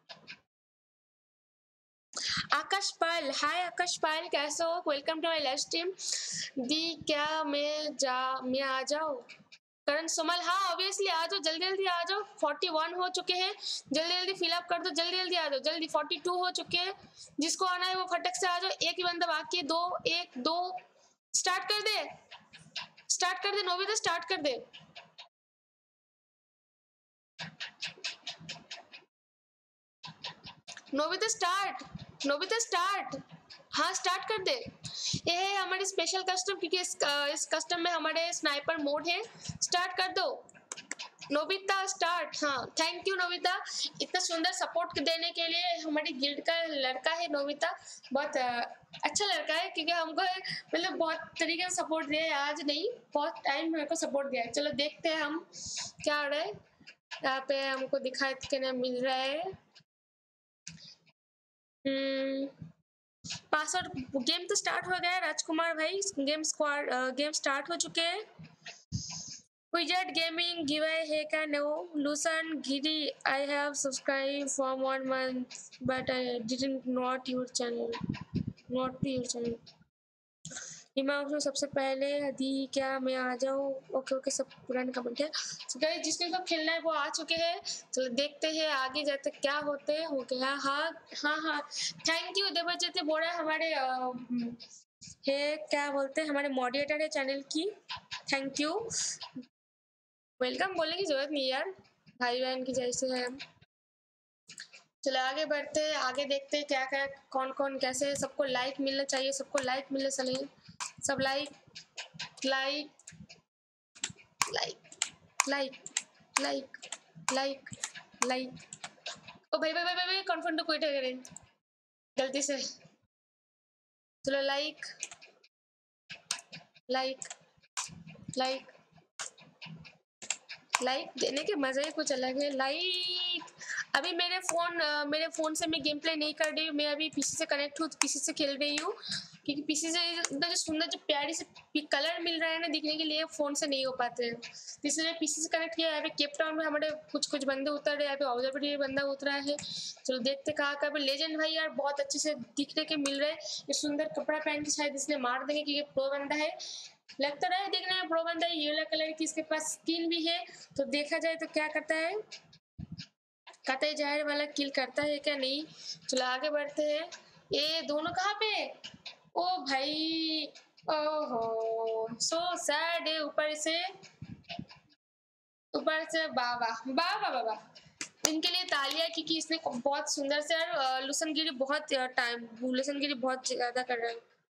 आकाश पाल, हाय आकाश पाल कैसे हो, welcome to my live stream. दी क्या मैं जा मैं आ जाऊं, करण सुमल, हाँ ऑब्वियसली आ जाओ, जल्दी जल्दी आ जाओ। इकतालीस हो चुके हैं, जल्दी जल्दी फिलअप कर दो, जल्दी जल्दी आ जाओ, जल्दी बयालीस हो चुके हैं। जिसको आना है वो फटक से आ जाओ, एक ही बंदा बाकी है, दो एक दो स्टार्ट कर दे, स्टार्ट कर दे नोबिता, स्टार्ट कर दे। नोबिता स्टार्ट, नोबिता स्टार्ट, हाँ स्टार्ट कर दे। ये है हमारी स्पेशल कस्टम, क्योंकि इस, इस कस्टम में हमारे स्नाइपर मोड है। स्टार्ट कर दो नोबिता, स्टार्ट। हाँ थैंक यू नोबिता, इतना सुंदर सपोर्ट देने के लिए। हमारी गिल्ड का लड़का है नोबिता, बहुत अच्छा लड़का है, क्योंकि हमको मतलब बहुत तरीके से सपोर्ट दिया है, आज नहीं बहुत टाइम मेरे को सपोर्ट दिया है। चलो देखते हैं हम क्या हो रहा है यहाँ पे, हमको दिखाई के मिल रहा है। पासवर्ड, गेम तो स्टार्ट हो गया है राजकुमार भाई, गेम स्क्वाड गेम स्टार्ट हो चुके हैं। Widget Gaming giveaway है क्या? No. Lucan Giri, I have subscribed for one month, but I didn't not your channel, not your channel. Himanshu सबसे पहले दी क्या मैं आ जाऊँ, ओके ओके सब पुराने कमेंट है। तो गाइस जिसने तो खेलना है वो आ चुके हैं, चलो देखते हैं आगे जाते क्या होते हैं। हो गया, हाँ हाँ हाँ थैंक यू देवजीत बोल रहे हमारे है क्या बोलते हैं, हमारे मॉडरेटर है चैनल की, थैंक यू। वेलकम बोलने की जरूरत नहीं यार, भाई बहन की जैसे है। चलो आगे बढ़ते हैं, आगे देखते हैं क्या क्या कौन कौन कैसे है। सबको लाइक मिलना चाहिए, सबको लाइक मिलने चाहिए, सब like like like like like like like. ओ भाई भाई भाई भाई कॉन्फर्म तो कोई करें गलती से। चलो लाइक लाइक लाइक लाइक देने के मजे ही कुछ अलग है। लाइक अभी मेरे फोन मेरे फोन से मैं गेम प्ले नहीं कर रही हूँ, मैं अभी पीसी से कनेक्ट हूँ, पीसी से खेल रही हूँ, क्योंकि पीसी से इतना जो सुंदर जो प्यारी से कलर मिल रहा है ना दिखने के लिए, फोन से नहीं हो पाते हैं, इसलिए पीसी से कनेक्ट किया। यहाँ पे केप टाउन में हमारे कुछ कुछ बंदे उतर रहे हैं, यहाँ पे ऑब्जर्वेटरी बंदा उतरा है। चलो देखते कहाँ कहाँ पे। लेजेंड भाई यार बहुत अच्छे से दिखने के मिल रहे हैं, ये सुंदर कपड़ा पहन के शायद इसलिए मार देंगे क्योंकि प्रो बंदा है, लगता रहा है देखने में प्रो बंदा है। येलो कलर की इसके पास स्किन भी है, तो देखा जाए तो क्या करता है, कतई जहर वाला किल करता है क्या नहीं। चलो आगे बढ़ते हैं। ये दोनों कहाँ पे, भाई, ओहो सो सैड है। ऊपर से ऊपर से बाबा बाबा बाबा इनके लिए तालियां, क्योंकि इसने बहुत सुंदर से, और लुसनगिरी बहुत टाइम लुसनगिरी बहुत ज्यादा कर रहे हैं।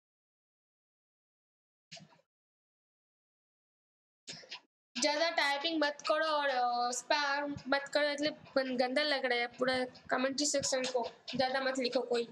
ज्यादा टाइपिंग मत करो और स्पैम मत करो, इसलिए गंदा लग रहा है पूरा कमेंट्री सेक्शन को। ज्यादा मत लिखो कोई।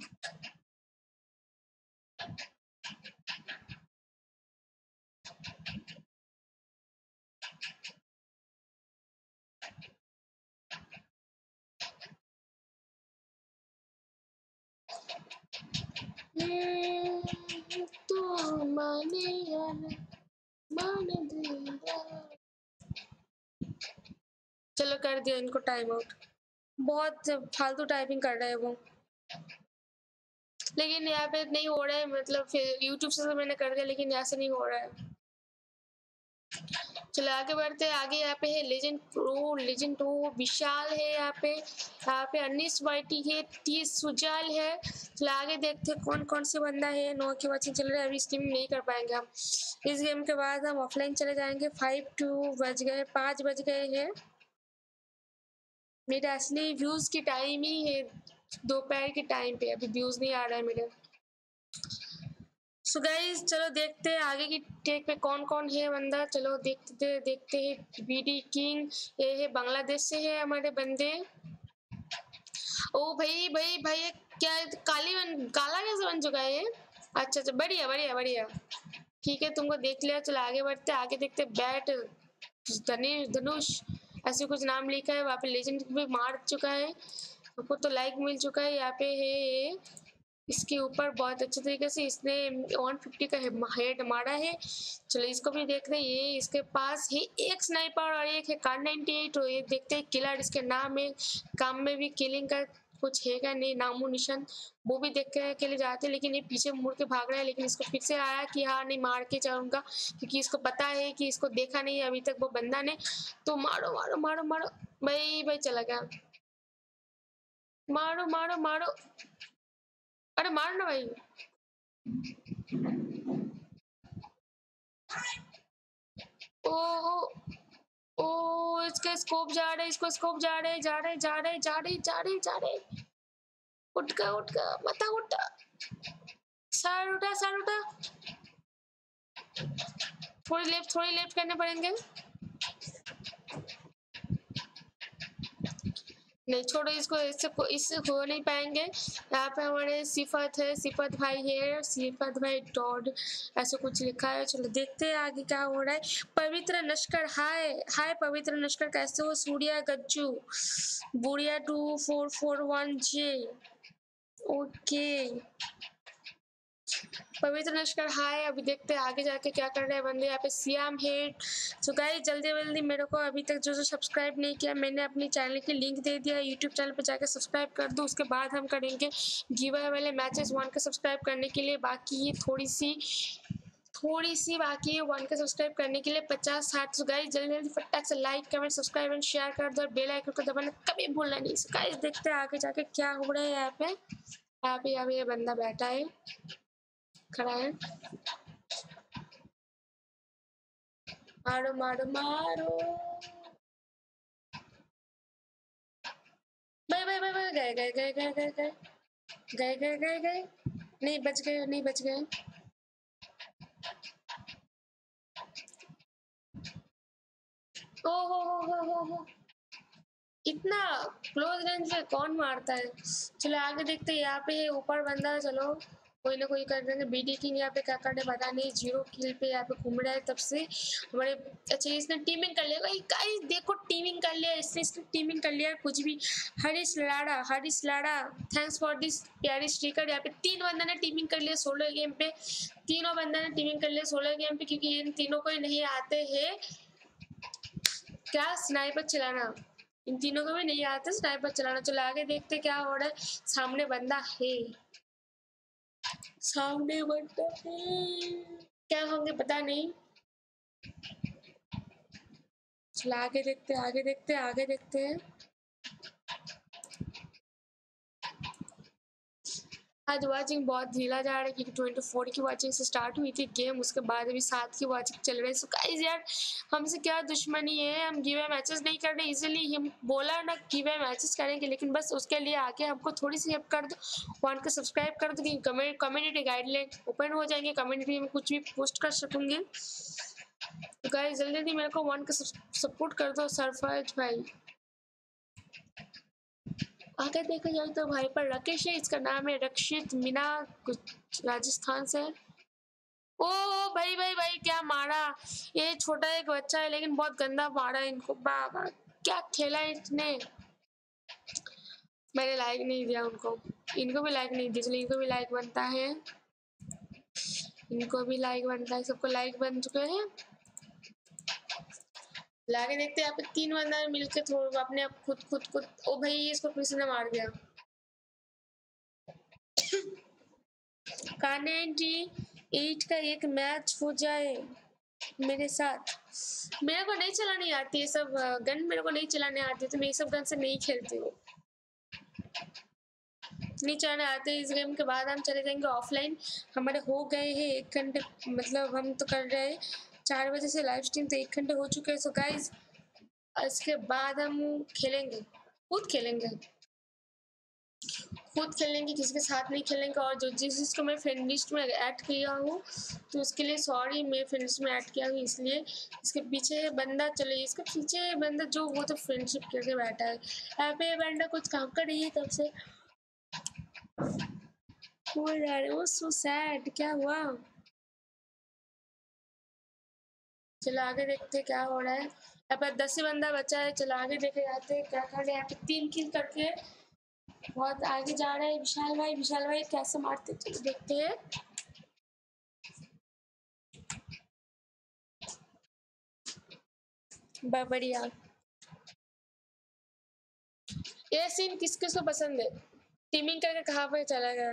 तो माने या ना माने दिया। चलो कर दिया इनको टाइम आउट। बहुत फालतू टाइपिंग कर रहे हैं वो, लेकिन यहाँ पे नहीं हो रहा है। मतलब फिर यूट्यूब से तो मैंने कर दिया, लेकिन यहाँ से नहीं हो रहा है। चलो आगे बढ़ते हैं। आगे यहाँ पे है legend pro, legend pro Vishal है यहाँ पे। यहाँ पे अनिस वाइटी है, टी सुजाल है। चलो आगे देखते हैं कौन कौन से बंदा है। नो की वाचिंग चल रहा है, अभी स्ट्रीम नहीं कर पाएंगे हम। इस गेम के बाद हम ऑफलाइन चले जाएंगे। फाइव टू बज गए, पाँच बज गए हैं। मेरा असली व्यूज की टाइम ही है दोपहर के टाइम पे, अभी व्यूज नहीं आ रहा है मेरे। सो गाइस चलो देखते हैं आगे की टेक पे कौन कौन है बंदा। चलो देखते देखते हैं। बीडी किंग ये है, बांग्लादेश से है हमारे बंदे। ओ भाई भाई भाई, क्या काली बन काला कैसे बन चुका है ये? अच्छा अच्छा, बढ़िया बढ़िया बढ़िया, ठीक है तुमको देख लिया। चलो आगे बढ़ते आगे देखते। बैट धनुष धनुष ऐसे कुछ नाम लिखा है वहाँ पे। लेजेंड भी मार चुका है, सबको तो लाइक मिल चुका है। यहाँ पे है इसके ऊपर बहुत अच्छे तरीके से इसने वन फिफ्टी का हेड मारा है। चलो इसको भी देख रहे हैं। ये इसके पास है एक स्नाइपर और एक है कार नाइनटी एट। तो ये देखते हैं किलर इसके नाम है, काम में भी किलिंग का कुछ है क्या नहीं नामो निशान, वो भी देख के लिए जाते हैं। लेकिन ये पीछे मुड़ के भाग रहा है, लेकिन इसको फिर से आया कि हाँ नहीं मार के जाऊंगा, क्योंकि इसको पता है कि इसको देखा नहीं है अभी तक वो बंदा ने। तो मारो मारो मारो मारो भाई भाई, चला गया। मारो मारो मारो, अरे मार ना भाई। ओ ओ इसका स्कोप जा रहे, इसको स्कोप जा रहे जा रहे जा रहे जा रहे जा रहे जा रहे। उठ का उठ का मता उठा, सर उठा सर उठा। थोड़ी लेफ्ट थोड़ी लेफ्ट करने पड़ेंगे। नहीं छोड़ो इसको, इससे इससे हो नहीं पाएंगे। यहाँ पे हमारे सिफत है, सिफत भाई है, सिफत भाई डॉड ऐसे कुछ लिखा है। चलो देखते हैं आगे क्या हो रहा है। पवित्र नस्कर हाय हाय, पवित्र नस्कर कैसे हो? सूर्या गज्जू बुढ़िया two four four one J, okay Pavitra Naskar हाय। अभी देखते हैं आगे जाके क्या कर रहे हैं बंदे। यहाँ पे सियाम हेड। सो गाइस जल्दी जल्दी मेरे को अभी तक जो जो सब्सक्राइब नहीं किया, मैंने अपनी चैनल की लिंक दे दिया, यूट्यूब चैनल पे जाके सब्सक्राइब कर दो। उसके बाद हम करेंगे गिव वाले मैचेस वन के सब्सक्राइब करने के लिए। बाकी ये थोड़ी सी थोड़ी सी बाकी है वन के सब्सक्राइब करने के लिए, पचास साठ। सो गाइस जल्दी जल्दी फटाक से like comment subscribe and share कर दो, और बेल आइकन को दबाना कभी भूलना नहीं। सो गाइस देखते हैं आगे जाके क्या हो रहा है। यहाँ पे यहाँ पे यहाँ पे ये बंदा बैठा है, खड़ा है। मारो मारो मारो भाई भाई भाई भाई, गए गए गए गए गए गए गए गए गए गए नहीं बच गए नहीं बच गए। ओ हो हो हो हो हो, इतना क्लोज रेंज से कौन मारता है? चलो आगे देखते हैं। यहाँ पे ऊपर बंदा है, चलो कोई ना कोई कर देंगे। बीडी किंग यहाँ पे क्या करने पता नहीं, जीरो किल पे यहाँ पे घूम रहा है तब से हमारे। अच्छा इसने टीमिंग कर लिया गाइस, देखो टीमिंग कर लिया इसने इसने टीमिंग कर लिया कुछ भी। Harish Lada Harish Lada thanks for this प्यारी स्टिकर। यहाँ पे तीन बंदा ने टीमिंग कर लिया सोलह गेम पे, तीनों बंदा ने टीमिंग कर लिया सोलह गेम पे, क्योंकि इन तीनों को नहीं आते हैं क्या स्नाइपर चलाना, इन तीनों को भी नहीं आता स्नाइपर चलाना। चलो आगे देखते क्या हो रहा है। सामने बंदा है, सामने बंदा है, क्या होंगे पता नहीं। चलो आगे देखते आगे देखते आगे देखते हैं। आज वाचिंग बहुत ढीला जा रहा है क्योंकि ट्वेंटी फोर की वाचिंग से स्टार्ट हुई थी गेम, उसके बाद अभी सात की वाचिंग चल रही है। सो गाइस यार हमसे क्या दुश्मनी है, हम गिव अवे मैचेस नहीं कर रहे, इजीली हम बोला ना गिव अवे मैचेस करेंगे, लेकिन बस उसके लिए आके हमको थोड़ी सी हेल्प कर दो, वन को सब्सक्राइब कर दो कि कम्युनिटी गाइडलाइन ओपन हो जाएंगे, कम्युनिटी में कुछ भी पोस्ट कर सकूंगी। तो गाइस जल्दी जल्दी मेरे को वन का सपोर्ट कर दो सरफराज भाई। आगे देखा जाए तो भाई पर राकेश है, इसका नाम है रक्षित मीना, कुछ राजस्थान से। ओ भाई भाई भाई क्या मारा, ये छोटा एक बच्चा है लेकिन बहुत गंदा मारा इनको, बाबा क्या खेला इसने, मैंने लाइक नहीं दिया उनको, इनको भी लाइक नहीं दिया, चलिए इनको भी लाइक बनता है, इनको भी लाइक बनता है, सबको लाइक बन चुके हैं। लाके देखते हैं यहाँ पे तीन बंदा मिलके थोड़ा अपने आप खुद खुद खुद, ओ भाई इसको किसी ने मार दिया। नाइंटी एट का एक मैच हो जाए मेरे साथ, मेरे को नहीं चलानी आती है सब गन, मेरे को नहीं चलाने आती तो मैं सब गन से नहीं खेलती हूँ, नहीं चलाने आते। इस गेम के बाद हम चले जाएंगे ऑफलाइन, हमारे हो गए हैं एक घंटे, मतलब हम तो कर रहे हैं चार बजे से लाइव स्ट्रीम, तो एक घंटे हो चुके हैं। सो गाइस इसके बाद हम खेलेंगे, खुद खेलेंगे, खुद खेलेंगे, किसी के साथ नहीं खेलेंगे। और जो जिस जिसको मैं फ्रेंड लिस्ट में ऐड किया हूँ तो उसके लिए सॉरी, मैं फ्रेंड लिस्ट में ऐड किया हूँ इसलिए, इसके पीछे है बंदा, चलो इसके पीछे है बंदा जो वो तो फ्रेंडशिप करके बैठा है, यहाँ पे बंदा कुछ काम कर रही है तब से, बोल रहा है वो सो सैड, क्या हुआ। चलो आगे देखते क्या हो रहा है, यहाँ पर दस ही बंदा बचा है, चलो आगे देखे जाते हैं क्या कर रहे हैं। यहाँ पे तीन किल करके बहुत आगे जा रहा है विशाल भाई, विशाल भाई कैसे मारते चलो देखते हैं। बढ़िया, ये सीन किस किस को पसंद है, टीमिंग करके कहाँ पे चला गया।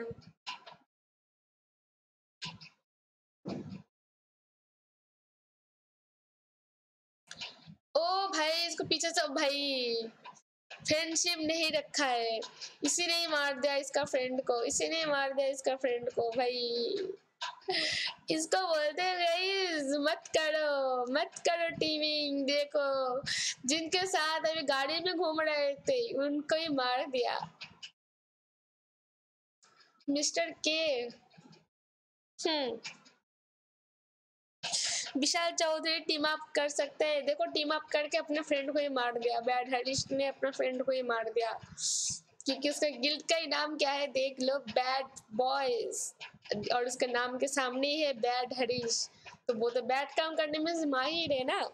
ओ भाई इसको पीछे से, भाई फ्रेंडशिप नहीं रखा है, इसी ने ही मार दिया इसका फ्रेंड को, इसी ने मार दिया इसका फ्रेंड को भाई, इसको बोलते हैं गाइस मत करो मत करो टीमिंग। देखो जिनके साथ अभी गाड़ी में घूम रहे थे उनको ही मार दिया mister K. Hmm Vishal Chaudhary team up कर सकते हैं, देखो टीम अप करके अपने फ्रेंड को ही मार दिया, बैड हरीश ने अपने फ्रेंड को ही मार दिया, क्योंकि उसका गिल्ड का ही नाम क्या है देख लो, बैड बॉयज, और उसके नाम के सामने ही है बैड हरीश, तो वो तो बैड काम करने में माहिर है ना।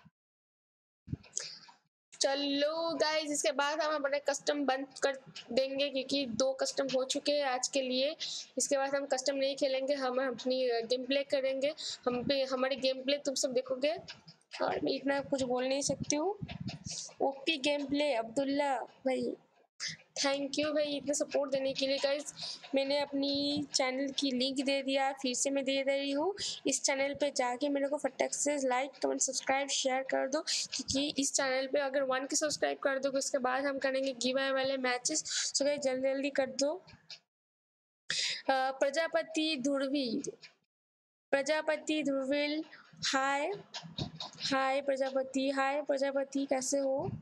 चलो गाइस इसके बाद हम अपने कस्टम बंद कर देंगे क्योंकि दो कस्टम हो चुके हैं आज के लिए, इसके बाद हम कस्टम नहीं खेलेंगे, हम अपनी गेम प्ले करेंगे, हम पे हमारी गेम प्ले तुम सब देखोगे, और मैं इतना कुछ बोल नहीं सकती हूँ। ओपी गेम प्ले अब्दुल्ला भाई, थैंक यू भाई इतना सपोर्ट देने के लिए। गाइस मैंने अपनी चैनल की लिंक दे दिया, फिर से मैं दे रही हूँ, इस चैनल पे जाके मेरे को फटाक से लाइक कमेंट सब्सक्राइब शेयर कर दो, क्योंकि इस चैनल पे अगर वन के सब्सक्राइब कर दो उसके बाद हम करेंगे गिव अवे वाले मैचेस, सो गाइस जल्दी जल्दी कर दो। प्रजापति ध्रुवील, प्रजापति ध्रुवील हाय हाय प्रजापति, हाय प्रजापति कैसे हो।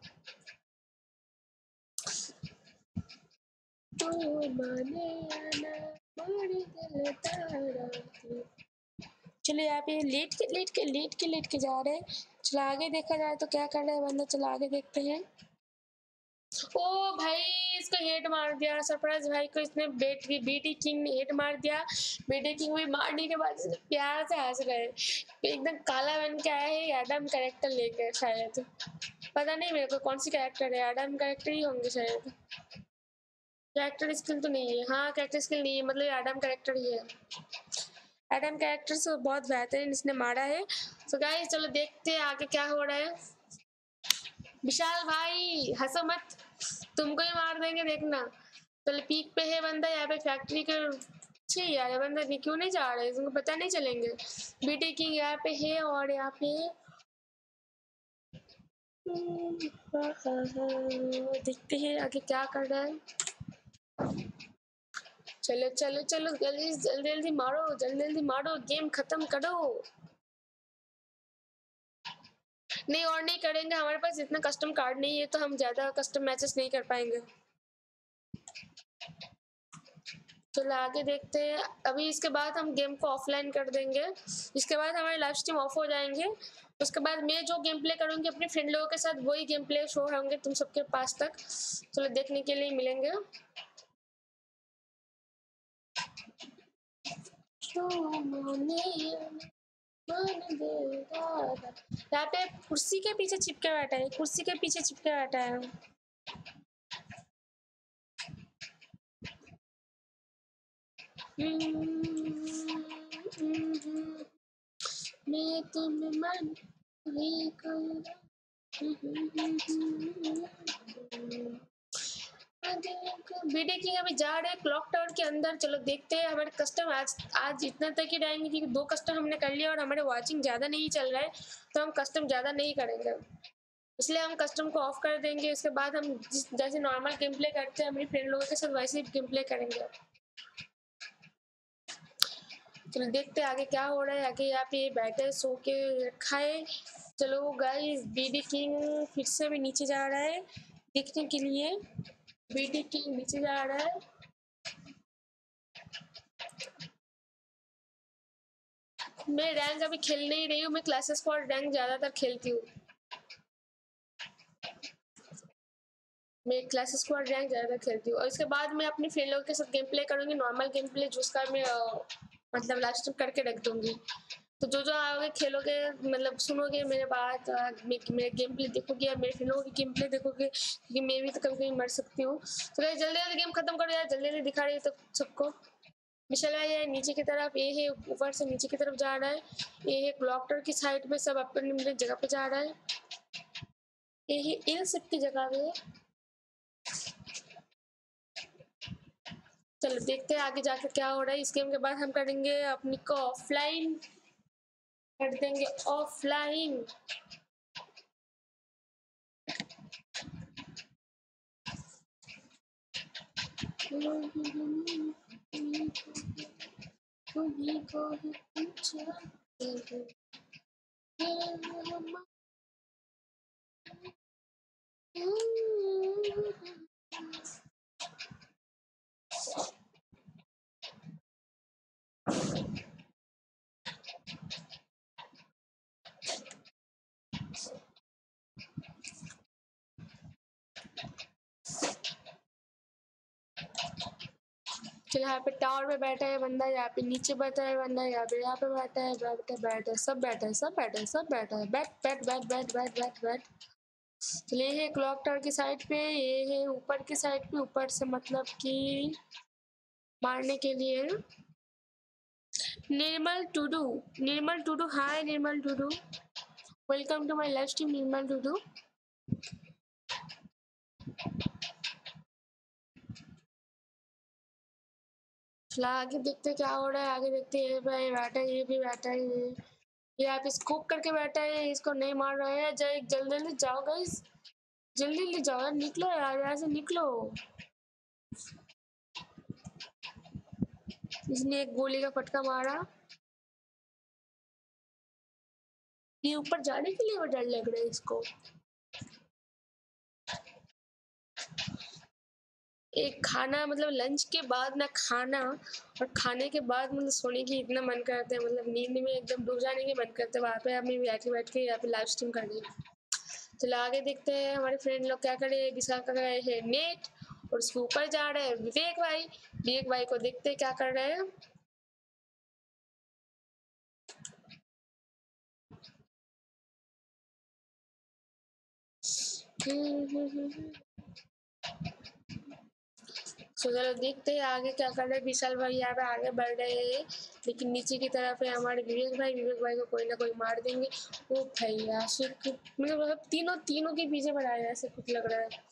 तो माने आना मारी दिल तारा, चलो यहाँ पे लेट के लेट के लेट के लेट के जा रहे हैं, चलो आगे देखा जाए तो क्या कर रहा है बंदा, चलो आगे देखते हैं। ओ भाई इसको हेड मार दिया सरप्राइज भाई को, इसने बेट की बीटी किंग ने हेड मार दिया, बीटी किंग भी मारने के बाद प्यार से हंस रहे, एकदम काला बन के आया है एडम कैरेक्टर लेकर, शायद पता नहीं मेरे को कौन सी कैरेक्टर है, एडम कैरेक्टर ही होंगे शायद, कैरेक्टर स्किल तो नहीं है, हाँ कैरेक्टर स्किल नहीं है मतलब एडम कैरेक्टर ही है, एडम कैरेक्टर से बहुत बेहतरीन इसने मारा है। तो गाइस चलो देखते हैं आगे क्या हो रहा है। विशाल भाई हंसो मत, तुमको ही मार देंगे देखना। चलो पीक पे है बंदा, यहाँ पे फैक्ट्री के छी यार बंदा क्यों नहीं जा रहे, तुमको पता नहीं चलेंगे। बीटी किंग यहाँ पे है और यहाँ पे देखते हैं आगे क्या कर रहा है। चलो चलो चलो जल्दी जल्दी जल्दी मारो, जल्दी जल्दी मारो, गेम खत्म करो। नहीं और नहीं करेंगे, हमारे पास इतना कस्टम कार्ड नहीं है तो हम ज्यादा कस्टम मैचेस नहीं कर पाएंगे। चलो आगे देखते हैं। अभी इसके बाद हम गेम को ऑफलाइन कर देंगे, इसके बाद हमारे लाइव स्ट्रीम ऑफ हो जाएंगे। उसके बाद मैं जो गेम प्ले करूंगी अपने फ्रेंड लोगों के साथ, वही गेम प्ले शो होंगे तुम सबके पास तक। चलो देखने के लिए मिलेंगे। यहाँ पे कुर्सी के पीछे चिपके बैठा है, कुर्सी के पीछे चिपके बैठा है। मैं तुम मन बीडी किंग अभी जा रहे हैं क्लॉक टावर के अंदर। चलो देखते हैं। हमारे कस्टम आज आज इतना तक ही रहेंगे क्योंकि दो कस्टम हमने कर लिया और हमारे वाचिंग ज्यादा नहीं चल रहा है, तो हम कस्टम ज्यादा नहीं करेंगे, इसलिए हम कस्टम को ऑफ कर देंगे। इसके बाद हम जैसे नॉर्मल गेम प्ले करते हैं अपने फ्रेंड लोगों के साथ, वैसे ही गेम प्ले करेंगे। चलो देखते हैं आगे क्या हो रहा है। आगे यहाँ पे बैठे सो के रखा है। चलो गाइस, बीडी किंग फिर से भी नीचे जा रहा है देखने के लिए। बीडी किंग नीचे जा रहा है। मैं रैंक अभी खेल नहीं रही हूँ, मैं क्लासेस फॉर रैंक ज्यादातर खेलती हूँ। मैं क्लासेस फॉर रैंक ज्यादा खेलती हूँ और इसके बाद मैं अपने फ्रेंड लोगों के साथ गेम प्ले करूंगी, नॉर्मल गेम प्ले जिसका मैं मतलब लास्ट टाइम करके रख दूंगी। तो जो जो आओगे खेलोगे, मतलब सुनोगे मेरे बात, मेरे गेम प्ले देखोगे और मेरे फ्रेंड लोगों की गेम प्ले देखोगे, क्योंकि मैं भी तो कभी कभी मर सकती हूँ। तो जल्दी जल्दी गेम खत्म करो यार, जल्दी जल्दी दिखा रही है तो सबको। मिशेल भाई है नीचे की तरफ, ये है ऊपर से नीचे की तरफ जा रहा है, ये है क्लॉक टावर की साइड में, सब अपनी अपनी जगह पे जा रहा है, ये है इन सब की जगह पे। चलो देखते हैं आगे जाकर क्या हो रहा है। इस गेम के बाद हम करेंगे अपनी को ऑफलाइन कर देंगे, ऑफलाइन। चलो यहाँ पे टावर पे बैठा है बंदा, यहाँ पे नीचे बैठा है बंदा, यहाँ पे यहाँ पे बैठा है, बैठा बैठा है, सब बैठा है, सब बैठा है, सब बैठा है, बैठ बैठ बैठ बैठ बैठ बैठ बैठ। चलिए ये है क्लॉक टावर की साइड पे, ये है ऊपर की साइड पे, ऊपर से मतलब कि मारने के लिए। Nirmal Tudu, Nirmal Tudu, hi Nirmal Tudu, welcome to my live stream Nirmal Tudu. चला आगे देखते क्या हो रहा है, आगे देखते हैं। भाई बैठा है, ये भी बैठा है, ये ये आप स्कूप करके बैठा है, इसको नहीं मार रहे हैं। जल्दी जल्दी जल्दी जाओ गाइस, जल्दी जल्दी जाओ यार, निकलो यार यहाँ से निकलो। इसने एक गोली का फटका मारा। ये ऊपर जाने के लिए डर लग रहा है इसको। एक खाना मतलब लंच के बाद ना खाना और खाने के बाद मतलब सोने की इतना मन करता है, मतलब नींद में एकदम डूब जाने की मन करता है। वहाँ पे हमें बैठे बैठ के यहाँ पे लाइव स्ट्रीम करनी है। चलो आगे देखते हैं हमारे फ्रेंड लोग क्या कर रहे हैं। विशाल कर रहे हैं नेट और उसके ऊपर जा रहे हैं विवेक भाई। विवेक भाई को देखते हैं क्या कर रहे हैं। तो चलो देखते हैं आगे क्या कर रहे हैं। विशाल भाई यहाँ पे आगे बढ़ रहे हैं, लेकिन नीचे की तरफ है हमारे विवेक भाई। विवेक भाई को कोई ना कोई मार देंगे। ओ भाई आशिक, मतलब तीनों तीनों के पीछे बढ़ा है ऐसे कुछ लग रहा है।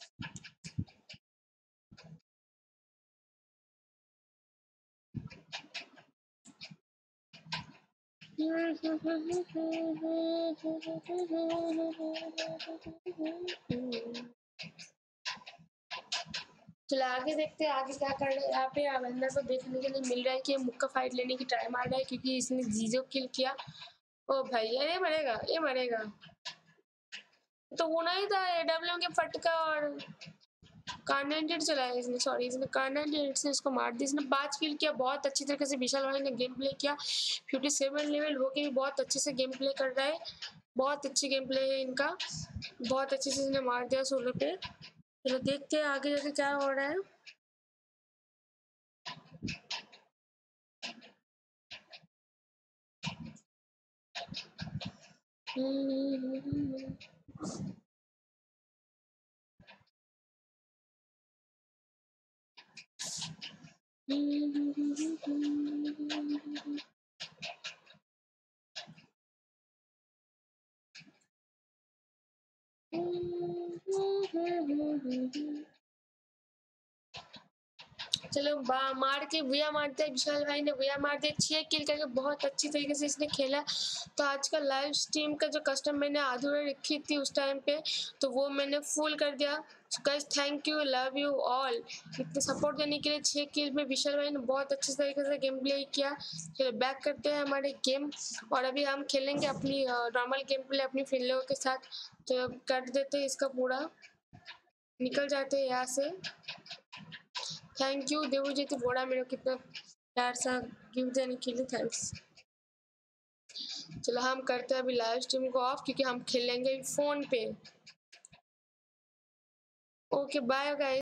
चलो आगे देखते हैं आगे क्या कर रहे हैं। यहाँ पे अवेंडर को देखने के लिए मिल रहा है कि मुक्का फाइट लेने की ट्राई मार रहा है क्योंकि इसने जीजो किल किया। ओ भाई यार ये मरेगा ये मरेगा, तो होना ही था एडब्ल्यू के फटका और कार्नेटेड चलाया इसने, सॉरी इसने कार्नेटेड से इसको मार दिया। इसने पांच किल किया, बहुत अच्छी तरीके से विशाल भाई ने गेम प्ले किया। सत्तावन लेवल होके भी बहुत अच्छे से गेम प्ले कर रहा है, बहुत अच्छी गेम प्ले है इनका, बहुत अच्छे से इसने मार दिया सोलो पे। चलो देखते हैं आगे जाके क्या हो रहा है। चलो मार के भैया मारते हैं, विशाल भाई ने भैया मार दिया, छह किल करके बहुत अच्छी तरीके से इसने खेला। तो आज का लाइव स्ट्रीम का जो कस्टम मैंने अधूरा रखी थी उस टाइम पे, तो वो मैंने फुल कर दिया। Guys thank you, love you all, इतने सपोर्ट देने के लिए। छह किल में विशाल भाई ने बहुत अच्छे तरीके से गेम प्ले किया। चलो बैक करते हैं हमारे गेम, और अभी हम खेलेंगे अपनी नॉर्मल गेम प्ले अपनी फिल्लों के साथ। तो कर देते हैं इसका पूरा, निकल जाते हैं यहाँ से। थैंक यू देवजीत बोड़ा मेरे को कितना प्यार सा गिफ्ट देने के लिए, थैंक्स। चलो हम करते हैं अभी लाइव स्ट्रीम को ऑफ क्योंकि हम खेलेंगे फोन पे। Okay bye guys.